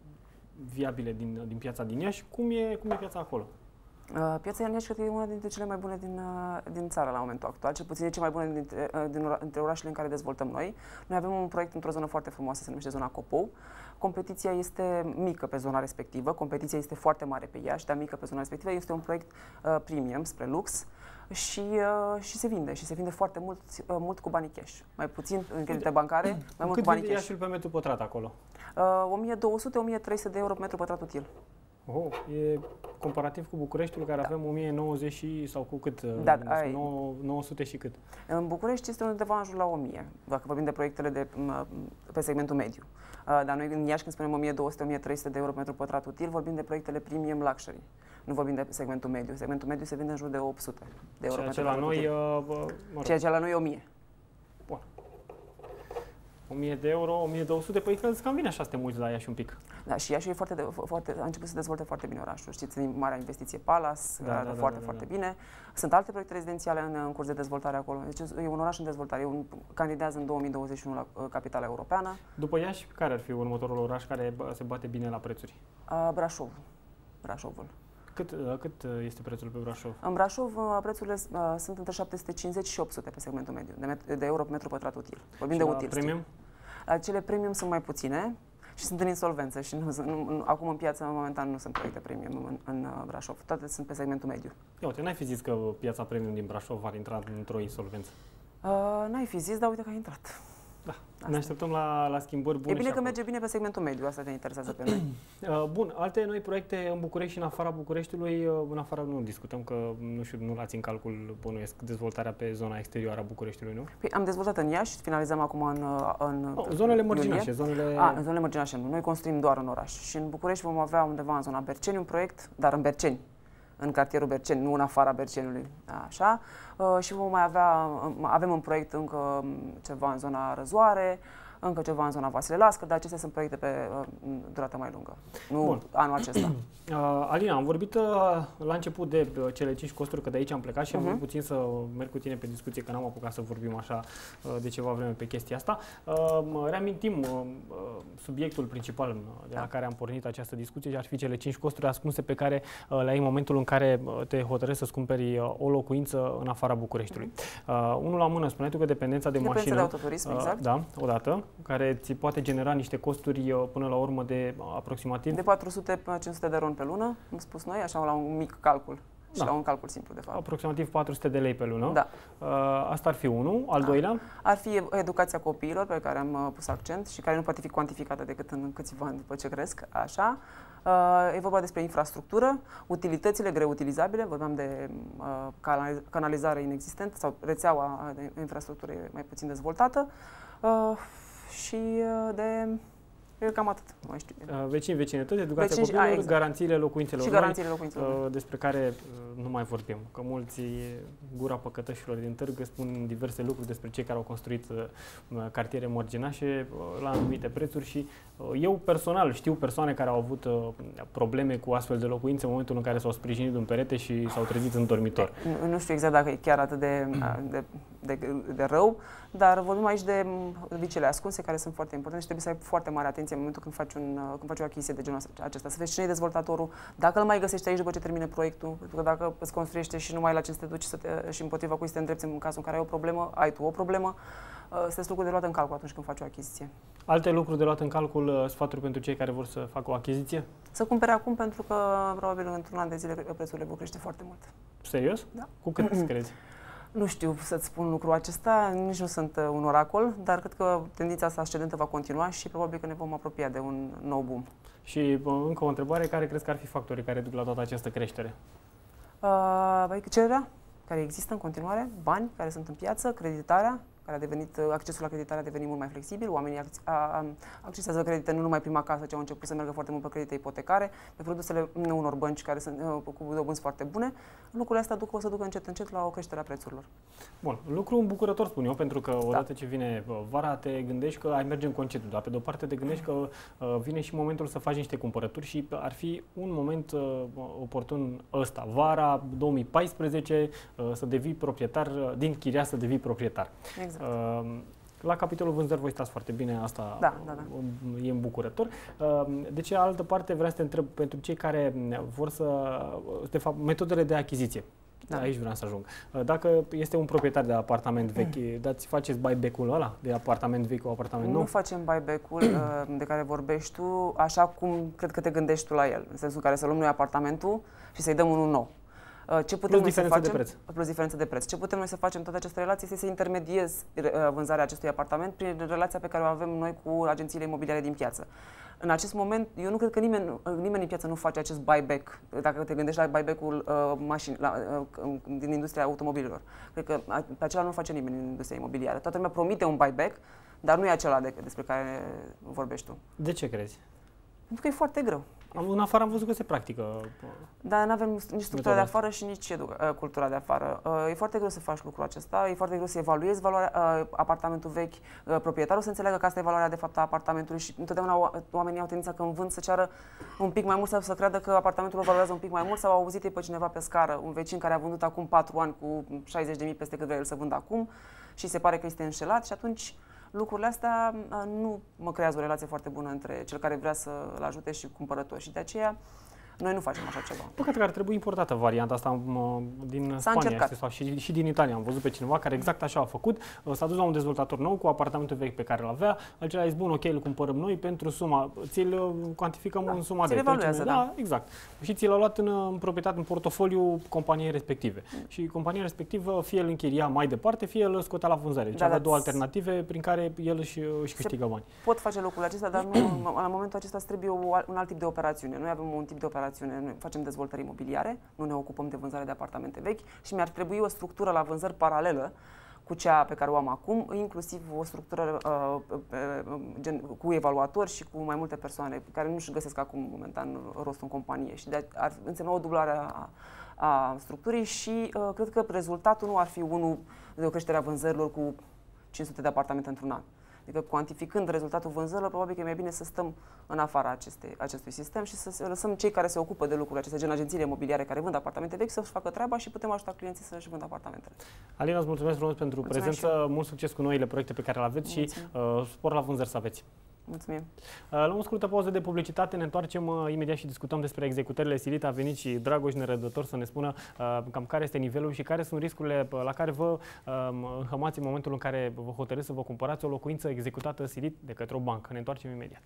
viabile din, din piața din Iași. Cum e, cum e piața acolo? Uh, piața Iași cred că e una dintre cele mai bune din, uh, din țară la momentul actual, cel puțin e cea mai bună dintre, uh, din, dintre orașele în care dezvoltăm noi. Noi avem un proiect într-o zonă foarte frumoasă, se numește zona Copou. Competiția este mică pe zona respectivă, competiția este foarte mare pe Iași, dar mică pe zona respectivă. Este un proiect uh, premium spre lux. Și, uh, și se vinde, și se vinde foarte mult, uh, mult cu banii cash. Mai puțin în credite bancare, mai mult Cât cu banii cash. Cât vinde Iașiul pe metru pătrat acolo? Uh, o mie două sute - o mie trei sute de euro pe metru pătrat util. Oh, e comparativ cu Bucureștiul, care da. avem o mie nouăzeci și, sau cu cât? Da, ai, nouă sute și cât? În București este undeva în jur la o mie, dacă vorbim de proiectele de, pe segmentul mediu. Uh, dar noi în Iași, când spunem o mie două sute - o mie trei sute de euro pe metru pătrat util, vorbim de proiectele premium luxury. Nu vorbim de segmentul mediu. Segmentul mediu se vinde în jur de opt sute de euro. Ceea ce la noi, uh, mă rog. Ceea ce la noi e o mie. Bun. o mie de euro, o mie două sute, păi cred că cam vine așa să te muiți la Iași un pic. Da, și Iași e foarte, de, foarte, a început să dezvolte foarte bine orașul. Știți, marea investiție Palace, da, arată da, foarte, da, da, foarte da. bine. Sunt alte proiecte rezidențiale în, în curs de dezvoltare acolo. Deci e un oraș în dezvoltare. E un, candidează în două mii douăzeci și unu la uh, capitala europeană. După Iași, care ar fi următorul oraș care se bate bine la prețuri? Uh, Brașov. Brașovul. Cât, cât este prețul pe Brașov? În Brașov prețurile uh, sunt între șapte sute cincizeci și opt sute pe segmentul mediu, de, met- de euro pe metru pătrat util. Vorbim și de la util. premium? Cele premium sunt mai puține și sunt în insolvență și nu, nu, nu, acum în piață, în momentan, nu sunt proiecte premium în, în Brașov. Toate sunt pe segmentul mediu. Ia uite, n-ai fi zis că piața premium din Brașov ar intra într-o insolvență? Uh, n-ai fi zis, dar uite că a intrat. Da. Asta. Ne așteptăm la, la schimbări bune. E bine și că acolo. merge bine pe segmentul mediu, asta te interesează pe noi. Bun, alte noi proiecte în București și în afara Bucureștiului, în afara nu discutăm, că nu știu, nu luați în calcul, bănuiesc, dezvoltarea pe zona exterioară a Bucureștiului, nu? Păi am dezvoltat în Iași, finalizăm acum în, în oh, zonele mărginașe, zonele... A, în zonele mărginașe, nu. Noi construim doar în oraș. Și în București vom avea undeva în zona Berceni un proiect, dar în Berceni, în cartierul Berceni, nu în afara Berceniului. Așa. Și vom mai avea, avem un proiect încă ceva în zona Răzoare, încă ceva în zona Vasile Lască, dar acestea sunt proiecte pe uh, durată mai lungă, nu Bun. anul acesta. Uh, Alina, am vorbit uh, la început de uh, cele cinci costuri, că de aici am plecat și uh-huh. am vrut puțin să merg cu tine pe discuție, că n-am apucat să vorbim așa uh, de ceva vreme pe chestia asta. Uh, reamintim uh, subiectul principal de la da. care am pornit această discuție, ar fi cele cinci costuri ascunse pe care uh, le ai în momentul în care te hotărăști să-ți cumperi uh, o locuință în afara Bucureștiului. Uh-huh. Uh, unul la mână, spuneai tu că dependența de dependența mașină, de autoturism, uh, exact. Da, odată, care ți poate genera niște costuri uh, până la urmă de uh, aproximativ... De patru sute până cinci sute de ron pe lună, am spus noi, așa la un mic calcul. Și da. la un calcul simplu, de fapt. Aproximativ patru sute de lei pe lună. Da. Uh, asta ar fi unul. Al da. doilea? Ar fi educația copiilor, pe care am uh, pus accent și care nu poate fi cuantificată decât în câțiva ani după ce cresc. Așa. Uh, e vorba despre infrastructură, utilitățile greu utilizabile, vorbeam de uh, canalizare inexistentă sau rețeaua de infrastructură mai puțin dezvoltată uh, și uh, de... E cam atât, nu mai știu. Vecini, vecinătăți, educația Vecini, copilor, a, exact. garanțiile locuințelor și garanțiile locuințelor noi, despre care nu mai vorbim. Că mulți, gura păcătășilor din târg, spun diverse lucruri despre cei care au construit cartiere mărginașe la anumite prețuri și eu personal știu persoane care au avut probleme cu astfel de locuințe în momentul în care s-au sprijinit un perete și s-au trezit în dormitor. Nu, nu știu exact dacă e chiar atât de, de, de, de rău, dar vorbim aici de vicele ascunse care sunt foarte importante și trebuie să ai foarte mare atenție în momentul când faci, un, când faci o achiziție de genul acesta. Să vezi cine e dezvoltatorul, dacă îl mai găsești aici după ce termine proiectul, pentru că dacă îți construiește și numai la ce să te duci să te, și împotriva cui să te îndrepți în cazul în care ai o problemă, ai tu o problemă, sunt lucruri de luat în calcul atunci când faci o achiziție. Alte lucruri de luat în calcul, sfaturi pentru cei care vor să facă o achiziție? Să cumpere acum pentru că probabil într-un an de zile prețurile vor crește foarte mult. Serios? Da. Cu cât îți crezi? Nu știu să-ți spun lucrul acesta, nici nu sunt uh, un oracol, dar cred că tendința asta ascendentă va continua și probabil că ne vom apropia de un nou boom. Și uh, încă o întrebare, care crezi că ar fi factorii care duc la toată această creștere? Uh, cererea, care există în continuare, bani care sunt în piață, creditarea, care a devenit, accesul la creditare a devenit mult mai flexibil, oamenii accesează credite nu numai prima casă, ci au început să meargă foarte mult pe credite ipotecare, pe produsele unor bănci care sunt cu dobânzi foarte bune. Lucrurile astea duc, o să ducă încet încet la o creștere a prețurilor. Bun, lucru îmbucurător spun eu, pentru că odată da. ce vine vara te gândești că ai merge în concediu, dar pe de o parte te gândești că uh, vine și momentul să faci niște cumpărături și ar fi un moment uh, oportun ăsta, vara două mii paisprezece, uh, să devii proprietar, din chiria să devii proprietar. Exact. La capitolul vânzări voi stați foarte bine, asta da, da, da. e îmbucurător. De cealaltă parte vreau să te întreb pentru cei care vor să, de fapt, metodele de achiziție. Da. Aici vreau să ajung. Dacă este un proprietar de apartament vechi, dați faceți buyback-ul ăla de apartament vechi cu apartament nou? Nu facem buyback-ul de care vorbești tu, așa cum cred că te gândești tu la el, în sensul în care să luăm noi apartamentul și să-i dăm unul nou. Ce putem plus diferență de preț. Plus diferență de preț. Ce putem noi să facem în toată această relație este să intermediez vânzarea acestui apartament prin relația pe care o avem noi cu agențiile imobiliare din piață. În acest moment, eu nu cred că nimeni, nimeni în piață nu face acest buyback, dacă te gândești la buyback-ul uh, mașini, la, uh, din industria automobililor. Cred că pe acela nu face nimeni în industria imobiliară. Toată lumea promite un buyback, dar nu e acela de, despre care vorbești tu. De ce crezi? Pentru că e foarte greu. În afară am văzut că se practică. Dar nu avem nici structura de afară și nici cultura de afară. E foarte greu să faci lucrul acesta, e foarte greu să evaluezi valoarea apartamentul vechi, proprietarul să înțeleagă că asta e valoarea de fapt a apartamentului și întotdeauna oamenii au tendința când vând să ceară un pic mai mult sau să creadă că apartamentul valorează un pic mai mult sau au auzit pe cineva pe scară, un vecin care a vândut acum patru ani cu șaizeci de mii peste cât vrea el să vândă acum și se pare că este înșelat și atunci lucrurile astea nu mă creează o relație foarte bună între cel care vrea să-l ajute și cumpărător și de aceea Noi nu facem așa ceva. Păcat că ar trebui importată varianta asta din Spania sau și, și din Italia. Am văzut pe cineva care exact așa a făcut. S-a dus la un dezvoltator nou cu apartamentul vechi pe care îl avea. Acela a zis, bun, ok, îl cumpărăm noi pentru suma, ți-l cuantificăm da, în suma de evaluează, da. da, exact. Și ți l-a luat în, în proprietate, în portofoliu companiei respective. Mm. Și compania respectivă fie îl închiria mai departe, fie îl scotea la vânzare. Deci da, avea două alternative prin care el își, își câștigă bani. Pot face lucrul acesta, dar nu, la momentul acesta îți trebuie un alt tip de operațiune. Noi avem un tip de operațiune, noi facem dezvoltări imobiliare, nu ne ocupăm de vânzare de apartamente vechi și mi-ar trebui o structură la vânzări paralelă cu cea pe care o am acum, inclusiv o structură uh, uh, gen, cu evaluatori și cu mai multe persoane care nu-și găsesc acum momentan rost în companie și de ar însemna o dublare a, a structurii și uh, cred că rezultatul nu ar fi unul de o creștere a vânzărilor cu cinci sute de apartamente într-un an. Adică, cuantificând rezultatul vânzărilor, probabil că e mai bine să stăm în afara acestei, acestui sistem și să lăsăm cei care se ocupă de lucrurile acestea, gen agențiile imobiliare care vând apartamente vechi, să-și facă treaba și putem ajuta clienții să-și vândă apartamentele. Alina, îți mulțumesc frumos pentru mulțumesc prezență, mult succes cu noile proiecte pe care le aveți mulțumesc. Și uh, spor la vânzări să aveți. Mulțumim. La o scurtă pauză de publicitate, ne întoarcem uh, imediat și discutăm despre executările silite. A venit și Dragoș nerăbdător să ne spună uh, cam care este nivelul și care sunt riscurile la care vă uh, înhămați în momentul în care vă hotărâți să vă cumpărați o locuință executată silit de către o bancă. Ne întoarcem imediat.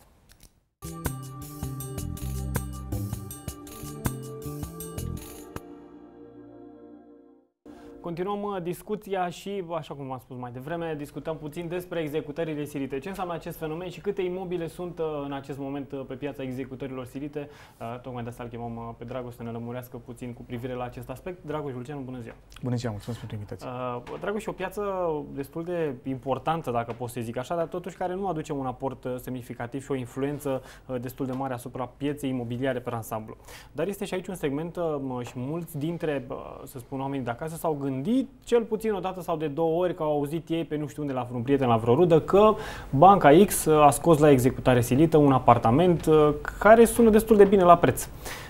Continuăm discuția și, așa cum v-am spus mai devreme, discutăm puțin despre executările silite. Ce înseamnă acest fenomen și câte imobile sunt în acest moment pe piața executărilor silite? Tocmai de asta îl chemăm pe Dragoș să ne lămurească puțin cu privire la acest aspect. Dragoș Vulceanu, bună ziua! Bună ziua, mulțumesc pentru invitație! Dragoș, e o piață destul de importantă, dacă pot să zic așa, dar totuși care nu aduce un aport semnificativ și o influență destul de mare asupra pieței imobiliare pe ansamblu. Dar este și aici un segment și mulți dintre, să spun, oamenii de acasă s-au gândit gândit, cel puțin o dată sau de două ori, că au auzit ei pe nu știu unde, la vreun prieten, la vreo rudă, că banca X a scos la executare silită un apartament care sună destul de bine la preț.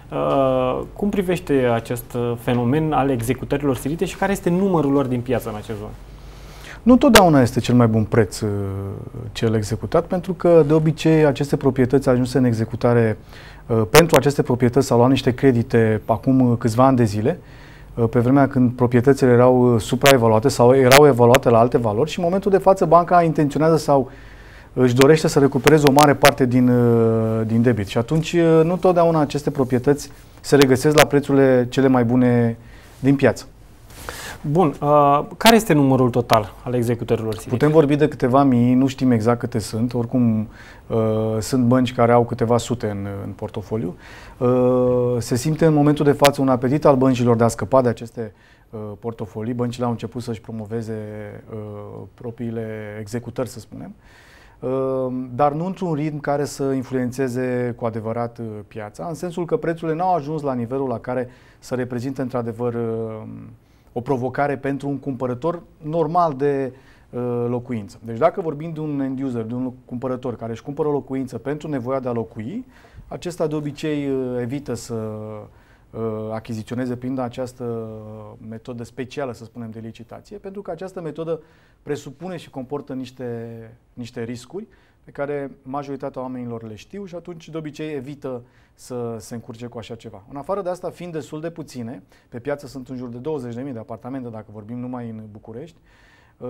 Cum privește acest fenomen al executărilor silite și care este numărul lor din piață în acest moment? Nu totdeauna este cel mai bun preț cel executat, pentru că de obicei aceste proprietăți ajunse în executare, pentru aceste proprietăți s-au luat niște credite acum câțiva ani de zile, pe vremea când proprietățile erau supraevaluate sau erau evaluate la alte valori și în momentul de față banca intenționează sau își dorește să recupereze o mare parte din, din debit. Și atunci nu totdeauna aceste proprietăți se regăsesc la prețurile cele mai bune din piață. Bun. Uh, care este numărul total al executărilor silite? Putem vorbi de câteva mii, nu știm exact câte sunt. Oricum, uh, sunt bănci care au câteva sute în, în portofoliu. Uh, se simte în momentul de față un apetit al băncilor de a scăpa de aceste uh, portofolii. Băncile au început să-și promoveze uh, propriile executări, să spunem. Uh, dar nu într-un ritm care să influențeze cu adevărat uh, piața, în sensul că prețurile n-au ajuns la nivelul la care să reprezinte într-adevăr uh, o provocare pentru un cumpărător normal de uh, locuință. Deci dacă vorbim de un end user, de un cumpărător care își cumpără o locuință pentru nevoia de a locui, acesta de obicei uh, evită să uh, achiziționeze prin această metodă specială, să spunem, de licitație, pentru că această metodă presupune și comportă niște, niște riscuri pe care majoritatea oamenilor le știu și atunci de obicei evită să se încurce cu așa ceva. În afară de asta, fiind destul de puține, pe piață sunt în jur de douăzeci de mii de apartamente, dacă vorbim numai în București, uh,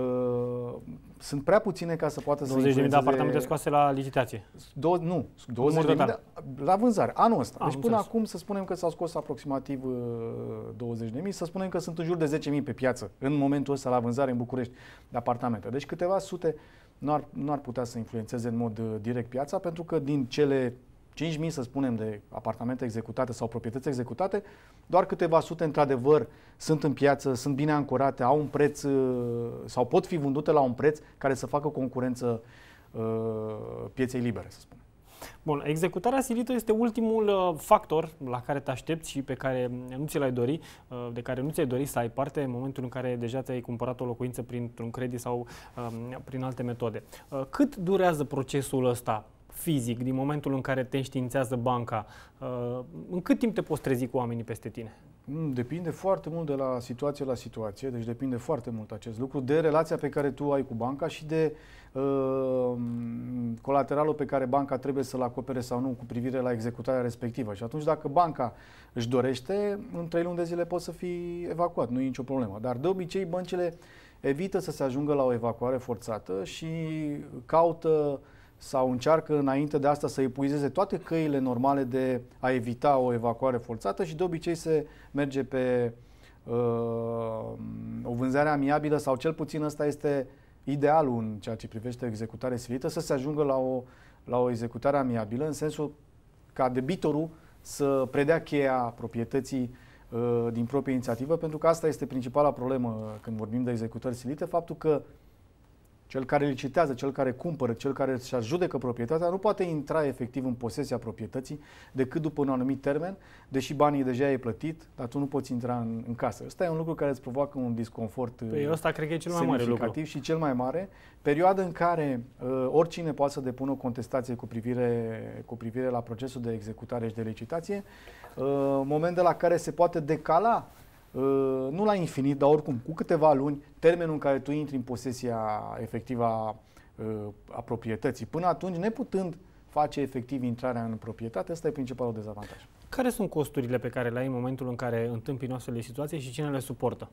sunt prea puține ca să poată să douăzeci de mii de apartamente scoase la licitație? Do nu, douăzeci de mii de, la vânzare, anul ăsta. Am deci până înțeles. Acum să spunem că s-au scos aproximativ uh, douăzeci de mii, să spunem că sunt în jur de zece mii pe piață în momentul ăsta la vânzare în București de apartamente. Deci câteva sute nu ar, nu ar putea să influențeze în mod uh, direct piața, pentru că din cele cinci mii, să spunem, de apartamente executate sau proprietăți executate, doar câteva sute, într-adevăr, sunt în piață, sunt bine ancorate, au un preț sau pot fi vândute la un preț care să facă concurență uh, pieței libere, să spunem. Bun, executarea silită este ultimul uh, factor la care te aștepți și pe care nu ți l-ai dori, uh, de care nu ți-ai dori să ai parte în momentul în care deja ți-ai cumpărat o locuință printr-un credit sau uh, prin alte metode. Uh, cât durează procesul ăsta fizic, din momentul în care te înștiințează banca? În cât timp te poți trezi cu oamenii peste tine? Depinde foarte mult de la situație la situație, deci depinde foarte mult acest lucru, de relația pe care tu ai cu banca și de colateralul pe care banca trebuie să-l acopere sau nu cu privire la executarea respectivă. Și atunci dacă banca își dorește, în trei luni de zile poți să fii evacuat, nu e nicio problemă. Dar de obicei băncile evită să se ajungă la o evacuare forțată și caută sau încearcă înainte de asta să epuizeze toate căile normale de a evita o evacuare forțată și de obicei se merge pe uh, o vânzare amiabilă sau cel puțin ăsta este idealul în ceea ce privește executare silită, să se ajungă la o, la o executare amiabilă în sensul ca debitorul să predea cheia proprietății uh, din proprie inițiativă, pentru că asta este principala problemă când vorbim de executări silite, faptul că cel care licitează, cel care cumpără, cel care își adjudecă proprietatea nu poate intra efectiv în posesia proprietății decât după un anumit termen, deși banii deja ai plătit, dar tu nu poți intra în, în casă. Ăsta e un lucru care îți provoacă un disconfort păi ăsta cred că e cel mai mare lucru. Și cel mai mare, perioada în care uh, oricine poate să depună o contestație cu privire, cu privire la procesul de executare și de licitație, uh, moment de la care se poate decala Uh, nu la infinit, dar oricum, cu câteva luni, termenul în care tu intri în posesia efectivă a, uh, a proprietății. Până atunci, neputând face efectiv intrarea în proprietate, ăsta e principalul dezavantaj. Care sunt costurile pe care le ai în momentul în care întâmpini o astfel de situație și cine le suportă?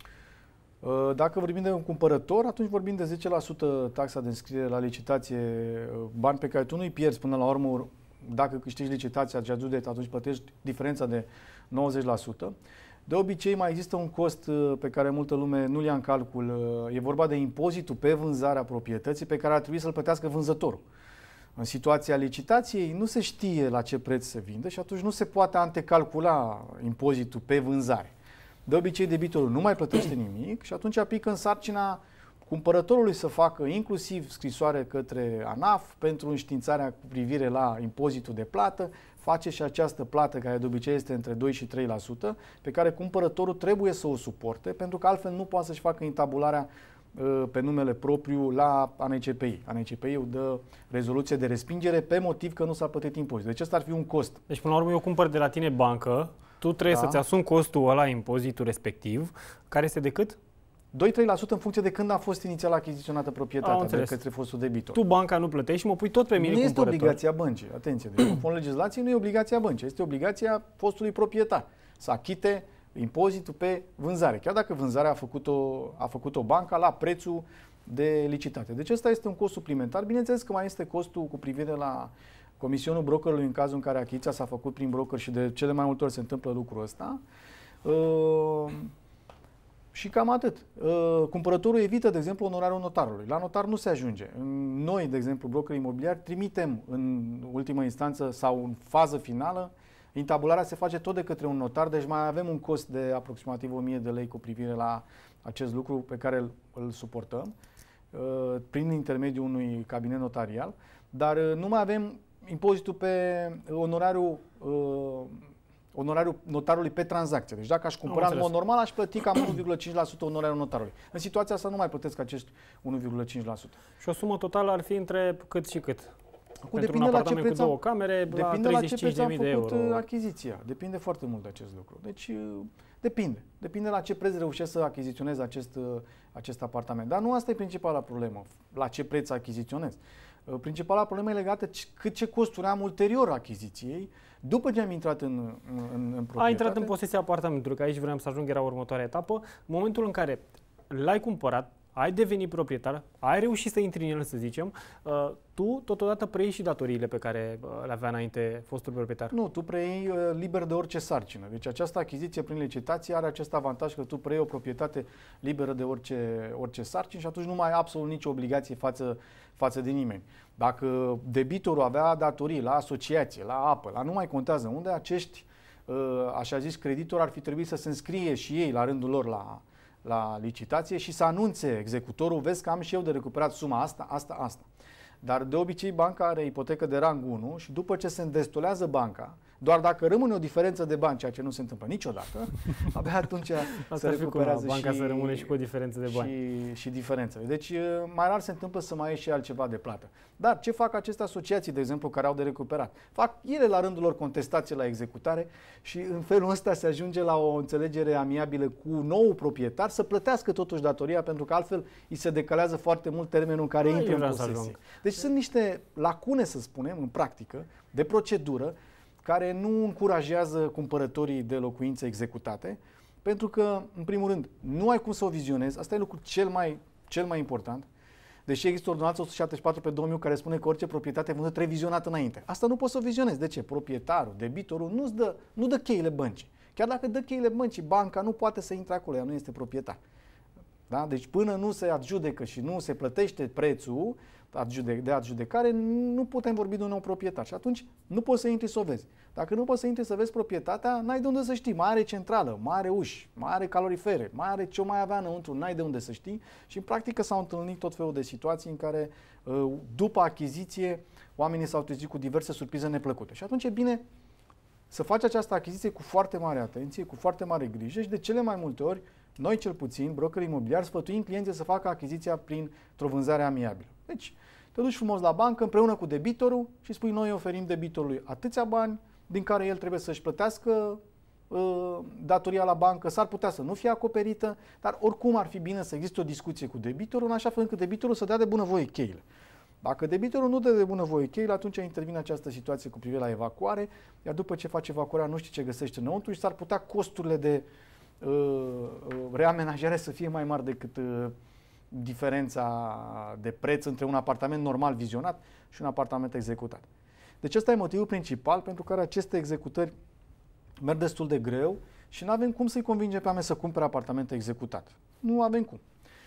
Uh, dacă vorbim de un cumpărător, atunci vorbim de zece la sută taxa de înscriere la licitație, bani pe care tu nu-i pierzi până la urmă. Dacă câștigi licitația, atunci plătești diferența de nouăzeci la sută. De obicei mai există un cost pe care multă lume nu-l ia în calcul. E vorba de impozitul pe vânzarea proprietății pe care ar trebui să-l plătească vânzătorul. În situația licitației nu se știe la ce preț se vinde și atunci nu se poate antecalcula impozitul pe vânzare. De obicei debitorul nu mai plătește nimic și atunci aplică în sarcina cumpărătorului să facă inclusiv scrisoare către ANAF pentru înștiințarea cu privire la impozitul de plată, face și această plată, care de obicei este între doi și trei la sută, pe care cumpărătorul trebuie să o suporte, pentru că altfel nu poate să-și facă intabularea uh, pe numele propriu la A N C P I. A N C P I-ul dă rezoluție de respingere pe motiv că nu s-a plătit impozit. Deci ăsta ar fi un cost. Deci până la urmă eu cumpăr de la tine bancă, tu trebuie da. să-ți asumi costul ăla, impozitul respectiv, care este de cât? doi trei la sută în funcție de când a fost inițial achiziționată proprietatea de către fostul debitor. Tu, banca, nu plătești și mă pui tot pe mine. Nu este cumpărător. Obligația băncii. Atenție, deci conform legislației nu e obligația băncii, este obligația fostului proprietar să achite impozitul pe vânzare, chiar dacă vânzarea a făcut-o, a făcut-o banca la prețul de licitate. Deci ăsta este un cost suplimentar. Bineînțeles că mai este costul cu privire la comisionul brokerului în cazul în care achiziția s-a făcut prin broker și de cele mai multe ori se întâmplă lucrul ăsta. Uh, Și cam atât. Cumpărătorul evită, de exemplu, onorariul notarului. La notar nu se ajunge. Noi, de exemplu, brokeri imobiliari, trimitem în ultimă instanță sau în fază finală, intabularea se face tot de către un notar, deci mai avem un cost de aproximativ o mie de lei cu privire la acest lucru pe care îl, îl suportăm prin intermediul unui cabinet notarial, dar nu mai avem impozitul pe onorariul onorariul notarului pe tranzacție. Deci dacă aș cumpăra în mod normal, aș plăti cam unu virgulă cinci la sută onorariul notarului. În situația asta nu mai plătesc acești unu virgulă cinci la sută. Și o sumă totală ar fi între cât și cât? Cu depinde la ce preț cu două camere, depinde la la ce preț am făcut de euro. achiziția. Depinde foarte mult de acest lucru. Deci depinde. Depinde la ce preț reușesc să achiziționez acest, acest apartament. Dar nu asta e principala problemă. La ce preț achiziționez. Principala problemă e legată cât ce costuri am ulterior achiziției, după ce am intrat în, în, în proprietate. A intrat în posesia apartamentului, că aici vreau să ajung, era următoarea etapă. În momentul în care l-ai cumpărat, ai devenit proprietar, ai reușit să intri în el, să zicem, uh, tu totodată preiei și datoriile pe care uh, le avea înainte fostul proprietar. Nu, tu preiei uh, liber de orice sarcină. Deci această achiziție prin licitație are acest avantaj că tu preiei o proprietate liberă de orice, orice sarcină și atunci nu mai ai absolut nicio obligație față, față de nimeni. Dacă debitorul avea datorii la asociație, la apă, la nu mai contează unde, acești, uh, așa zis, creditori ar fi trebuit să se înscrie și ei la rândul lor la la licitație și să anunțe executorul, vezi că am și eu de recuperat suma asta, asta, asta. Dar de obicei banca are ipotecă de rang unu și după ce se îndestolează banca Doar dacă rămâne o diferență de bani, ceea ce nu se întâmplă niciodată, abia atunci se recuperează banca și, să rămâne și cu o diferență de bani. Și, și diferențele. Deci mai rar se întâmplă să mai ieși și altceva de plată. Dar ce fac aceste asociații, de exemplu, care au de recuperat? Fac ele la rândul lor contestație la executare și în felul ăsta se ajunge la o înțelegere amiabilă cu nou proprietar să plătească totuși datoria, pentru că altfel îi se decalează foarte mult termenul în care intră în posesie. Deci sunt niște lacune, să spunem, în practică, de procedură, care nu încurajează cumpărătorii de locuințe executate, pentru că, în primul rând, nu ai cum să o vizionezi, asta e lucrul cel mai, cel mai important, deși există ordonanța o sută șaptezeci și patru pe două mii care spune că orice proprietate vândă trebuie vizionată înainte. Asta nu poți să o vizionezi. De ce? Proprietarul, debitorul nu dă, nu dă cheile băncii. Chiar dacă dă cheile băncii, banca nu poate să intre acolo, ea nu este proprietar. Da? Deci până nu se adjudecă și nu se plătește prețul de adjudecare, nu putem vorbi de un nou proprietar. Și atunci nu poți să intri să o vezi. Dacă nu poți să intri să vezi proprietatea, n-ai de unde să știi. Mai are centrală, mai are uși, mai are calorifere, mai are ce o mai avea înăuntru, n-ai de unde să știi. Și în practică s-au întâlnit tot felul de situații în care după achiziție oamenii s-au trezit cu diverse surprize neplăcute. Și atunci e bine să faci această achiziție cu foarte mare atenție, cu foarte mare grijă și de cele mai multe ori noi, cel puțin, brokerii imobiliari, sfătuim clienții să facă achiziția printr-o vânzare amiabilă. Deci, te duci frumos la bancă împreună cu debitorul și spui: noi oferim debitorului atâția bani din care el trebuie să-și plătească uh, datoria la bancă, s-ar putea să nu fie acoperită, dar oricum ar fi bine să existe o discuție cu debitorul, în așa fel încât debitorul să dea de bunăvoie cheile. Dacă debitorul nu dă de bunăvoie cheile, atunci intervine această situație cu privire la evacuare, iar după ce face evacuarea nu știi ce găsește înăuntru și s-ar putea costurile de reamenajare să fie mai mari decât uh, diferența de preț între un apartament normal vizionat și un apartament executat. Deci ăsta e motivul principal pentru care aceste executări merg destul de greu și nu avem cum să-i convingem pe oameni să cumpere apartamente executate. Nu avem cum.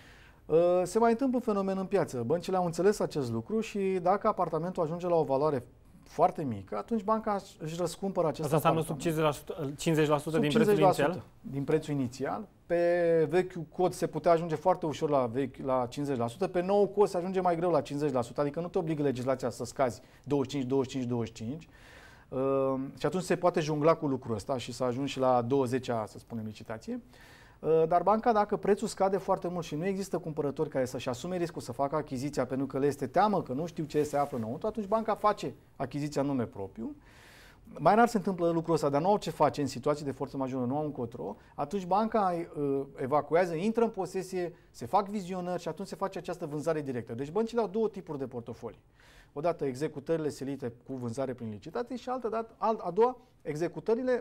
Uh, se mai întâmplă un fenomen în piață. Băncile au înțeles acest lucru și dacă apartamentul ajunge la o valoare foarte mică, atunci banca își răscumpără acest Asta înseamnă sub cincizeci la sută din prețul inițial? Din prețul inițial. Pe vechiul cod se putea ajunge foarte ușor la, vechi, la cincizeci la sută, pe nou cod se ajunge mai greu la cincizeci la sută, adică nu te obligă legislația să scazi douăzeci și cinci, douăzeci și cinci, douăzeci și cinci. Uh, și atunci se poate jongla cu lucrul ăsta și să ajungi și la douăzecea, să spunem, licitație. Dar banca, dacă prețul scade foarte mult și nu există cumpărători care să-și asume riscul să facă achiziția pentru că le este teamă că nu știu ce se află înăuntru, atunci banca face achiziția în nume propriu. Mai rar se întâmplă lucrul ăsta, dar nu au ce face în situații de forță majoră, nu au încotro. Atunci banca uh, evacuează, intră în posesie, se fac vizionări și atunci se face această vânzare directă. Deci băncile au două tipuri de portofolii. Odată executările silite cu vânzare prin licitație și altă dată, a doua, executările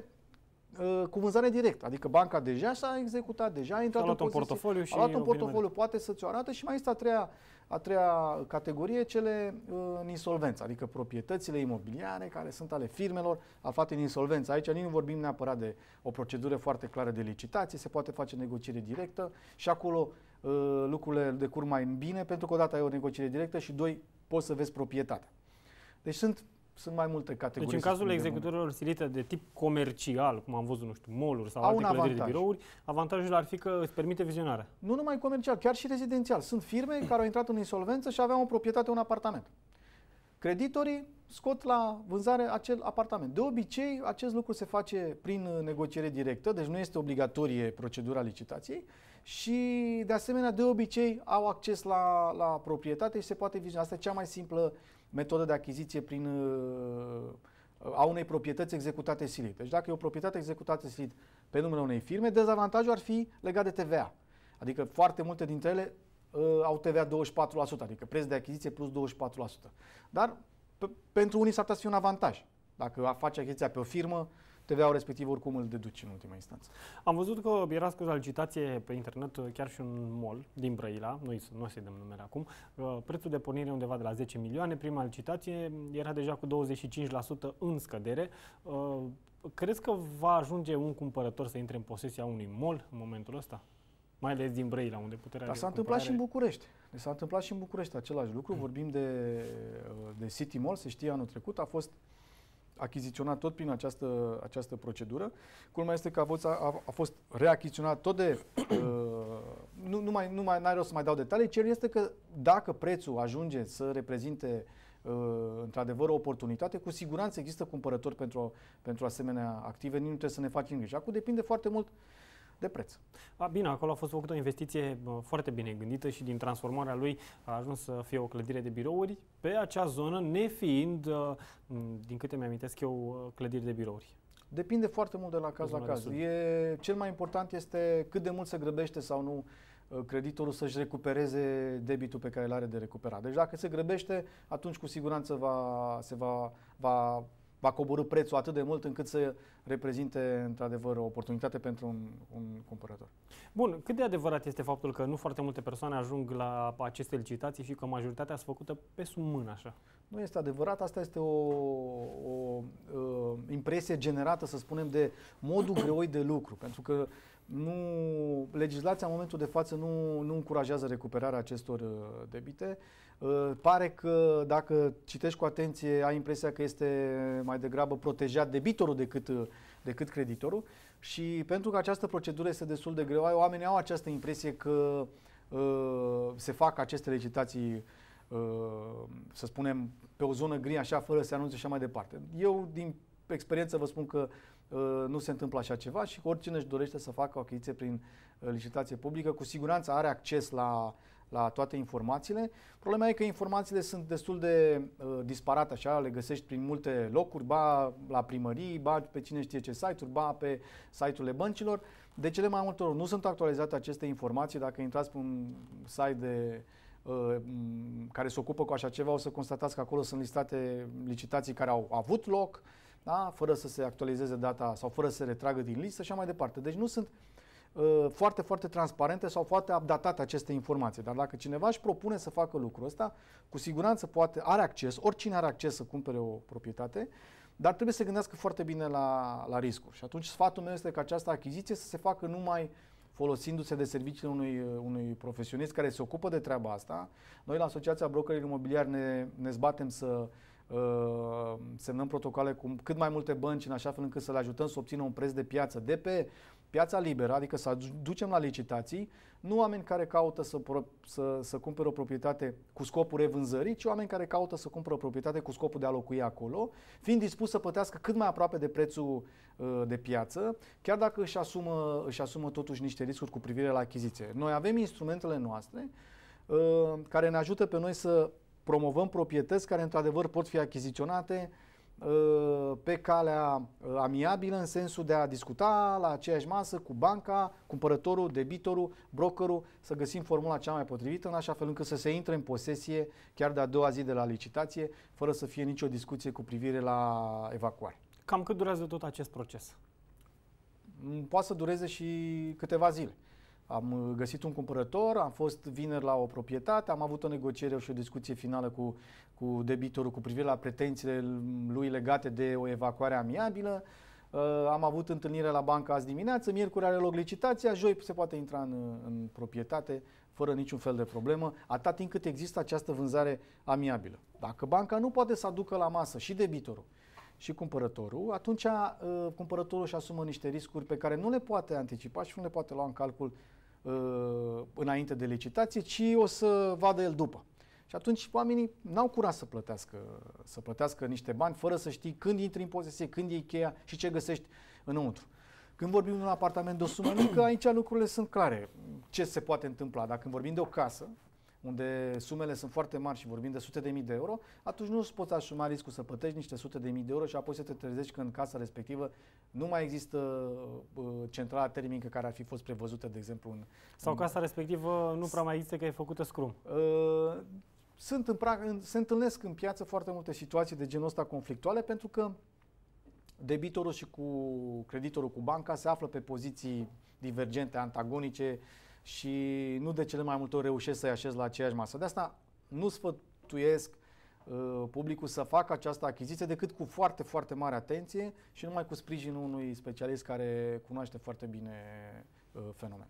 cu vânzare directă, adică banca deja s-a executat, deja a intrat în posesie, portofoliu și a luat un portofoliu, poate să ți-o arată și mai este a treia, a treia categorie, cele uh, în insolvență, adică proprietățile imobiliare care sunt ale firmelor aflate în insolvență. Aici nu vorbim neapărat de o procedură foarte clară de licitație, se poate face negociere directă și acolo uh, lucrurile decurg mai bine pentru că odată ai o negociere directă și doi, poți să vezi proprietatea. Deci sunt Sunt mai multe categorii. Deci în cazul executorilor silite de tip comercial, cum am văzut, nu știu, mall-uri sau au alte clădiri de birouri, avantajul ar fi că îți permite vizionarea. Nu numai comercial, chiar și rezidențial. Sunt firme care au intrat în insolvență și aveau o proprietate, un apartament. Creditorii scot la vânzare acel apartament. De obicei, acest lucru se face prin negociere directă, deci nu este obligatorie procedura licitației și, de asemenea, de obicei au acces la, la proprietate și se poate viziona. Asta e cea mai simplă metodă de achiziție prin, a unei proprietăți executate silit. Deci dacă e o proprietate executată silit pe numele unei firme, dezavantajul ar fi legat de T V A. Adică foarte multe dintre ele uh, au T V A douăzeci și patru la sută, adică preț de achiziție plus douăzeci și patru la sută. Dar pe, pentru unii s-ar putea să fie un avantaj. Dacă faci achiziția pe o firmă, T V A-ul respectiv oricum îl deduci în ultima instanță. Am văzut că era scos la licitație pe internet chiar și un mall din Brăila, nu o să-i dăm numele acum, prețul de pornire undeva de la zece milioane, prima licitație era deja cu douăzeci și cinci la sută în scădere. Crezi că va ajunge un cumpărător să intre în posesia unui mall în momentul ăsta? Mai ales din Brăila, unde puterea. Dar s-a întâmplat și în București. Deci s-a întâmplat și în București același lucru. Mm. Vorbim de, de City Mall, se știe anul trecut, a fost achiziționat tot prin această, această procedură. Culmea este că a fost, a, a fost reachiziționat tot de... Uh, nu, nu mai, nu mai n-are rost să mai dau detalii, cer este că dacă prețul ajunge să reprezinte într-adevăr o oportunitate, cu siguranță există cumpărători pentru, pentru asemenea active, nu trebuie să ne facem griji. Acum depinde foarte mult de preț. A, bine, acolo a fost făcută o investiție foarte bine gândită și din transformarea lui a ajuns să fie o clădire de birouri pe acea zonă, nefiind, din câte mi-amintesc eu, clădiri de birouri. Depinde foarte mult de la caz la caz. E, cel mai important este cât de mult se grăbește sau nu creditorul să-și recupereze debitul pe care îl are de recuperat. Deci dacă se grăbește, atunci cu siguranță va, se va, va, va coborî prețul atât de mult încât să reprezinte într-adevăr o oportunitate pentru un, un cumpărător. Bun, cât de adevărat este faptul că nu foarte multe persoane ajung la aceste licitații și că majoritatea sunt făcută pe sub mână așa? Nu este adevărat, asta este o, o, o impresie generată, să spunem, de modul greoi de lucru, pentru că nu, legislația în momentul de față nu, nu încurajează recuperarea acestor debite. Pare că dacă citești cu atenție, ai impresia că este mai degrabă protejat debitorul decât, decât creditorul și pentru că această procedură este destul de greoaie, oamenii au această impresie că uh, se fac aceste licitații să spunem, pe o zonă gri, așa, fără să se anunțe și așa mai departe. Eu, din experiență, vă spun că uh, nu se întâmplă așa ceva și oricine își dorește să facă o achiziție prin uh, licitație publică, cu siguranță are acces la, la toate informațiile. Problema e că informațiile sunt destul de uh, disparate, așa, le găsești prin multe locuri, ba la primării, ba pe cine știe ce site-uri, ba pe site-urile băncilor. De cele mai multe ori nu sunt actualizate aceste informații. Dacă intrați pe un site de care se ocupă cu așa ceva, o să constatați că acolo sunt listate licitații care au avut loc, da? Fără să se actualizeze data sau fără să se retragă din listă și așa mai departe. Deci nu sunt uh, foarte, foarte transparente sau foarte updatate aceste informații. Dar dacă cineva își propune să facă lucrul ăsta, cu siguranță poate, are acces, oricine are acces să cumpere o proprietate, dar trebuie să se gândească foarte bine la, la riscuri. Și atunci sfatul meu este că această achiziție să se facă numai folosindu-se de serviciile unui, unui profesionist care se ocupă de treaba asta. Noi la Asociația Brokerilor Imobiliari ne, ne zbatem să uh, semnăm protocoale cu cât mai multe bănci în așa fel încât să le ajutăm să obțină un preț de piață de pe piața liberă, adică să ducem la licitații, nu oameni care caută să, să, să cumpere o proprietate cu scopul revânzării, ci oameni care caută să cumpere o proprietate cu scopul de a locui acolo, fiind dispus să plătească cât mai aproape de prețul uh, de piață, chiar dacă își asumă, își asumă totuși niște riscuri cu privire la achiziție. Noi avem instrumentele noastre uh, care ne ajută pe noi să promovăm proprietăți care într-adevăr pot fi achiziționate pe calea amiabilă, în sensul de a discuta la aceeași masă cu banca, cumpărătorul, debitorul, brokerul, să găsim formula cea mai potrivită, în așa fel încât să se intre în posesie chiar de a doua zi de la licitație, fără să fie nicio discuție cu privire la evacuare. Cam cât durează tot acest proces? Poate să dureze și câteva zile. Am găsit un cumpărător, am fost vineri la o proprietate, am avut o negociere și o discuție finală cu, cu debitorul cu privire la pretențiile lui legate de o evacuare amiabilă. Uh, am avut întâlnire la bancă azi dimineață, miercuri are loc licitația, joi se poate intra în, în proprietate fără niciun fel de problemă, atât timp cât există această vânzare amiabilă. Dacă banca nu poate să aducă la masă și debitorul și cumpărătorul, atunci uh, cumpărătorul își asumă niște riscuri pe care nu le poate anticipa și nu le poate lua în calcul uh, înainte de licitație, ci o să vadă el după. Și atunci oamenii n-au curaj să plătească, să plătească niște bani fără să știi când intri în posesie, când iei cheia și ce găsești înăuntru. Când vorbim de un apartament de o sumă mică, aici lucrurile sunt clare. Ce se poate întâmpla? Dacă vorbim de o casă, unde sumele sunt foarte mari și vorbim de sute de mii de euro, atunci nu îți poți asuma riscul să plătești niște sute de mii de euro și apoi să te trezești că în casa respectivă nu mai există uh, centrala termică care ar fi fost prevăzută, de exemplu, în... Sau în, casa respectivă nu prea mai există, că e făcută scrum. Uh, sunt în pra- se întâlnesc în piață foarte multe situații de genul ăsta conflictuale, pentru că debitorul și cu creditorul cu banca se află pe poziții divergente, antagonice, și nu de cele mai multe ori reușesc să-i așez la aceeași masă. De asta nu sfătuiesc uh, publicul să facă această achiziție decât cu foarte, foarte mare atenție și numai cu sprijinul unui specialist care cunoaște foarte bine uh, fenomenul.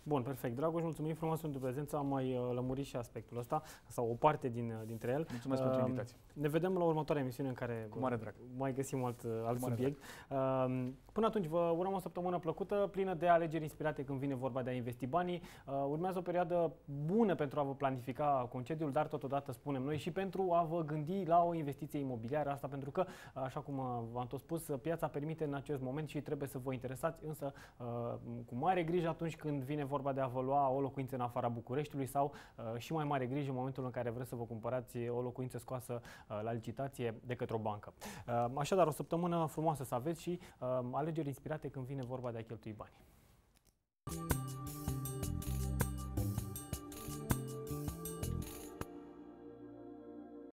Bun, perfect. Dragoș, mulțumim frumos pentru prezență. Am mai uh, lămurit și aspectul ăsta, sau o parte din, dintre el. Mulțumesc uh, pentru invitație. Ne vedem la următoarea emisiune în care Cu mare drag. mai găsim alt, alt subiect. Uh, până atunci, vă urăm o săptămână plăcută, plină de alegeri inspirate când vine vorba de a investi banii. Uh, urmează o perioadă bună pentru a vă planifica concediul, dar totodată spunem noi și pentru a vă gândi la o investiție imobiliară. Asta pentru că, așa cum v-am tot spus, piața permite în acest moment și trebuie să vă interesați, însă uh, cu mare grijă atunci când vine vorba de a vă lua o locuință în afara Bucureștiului sau uh, și mai mare grijă în momentul în care vreți să vă cumpărați o locuință scoasă uh, la licitație de către o bancă. Uh, așadar, o săptămână frumoasă să aveți și uh, alegeri inspirate când vine vorba de a cheltui bani.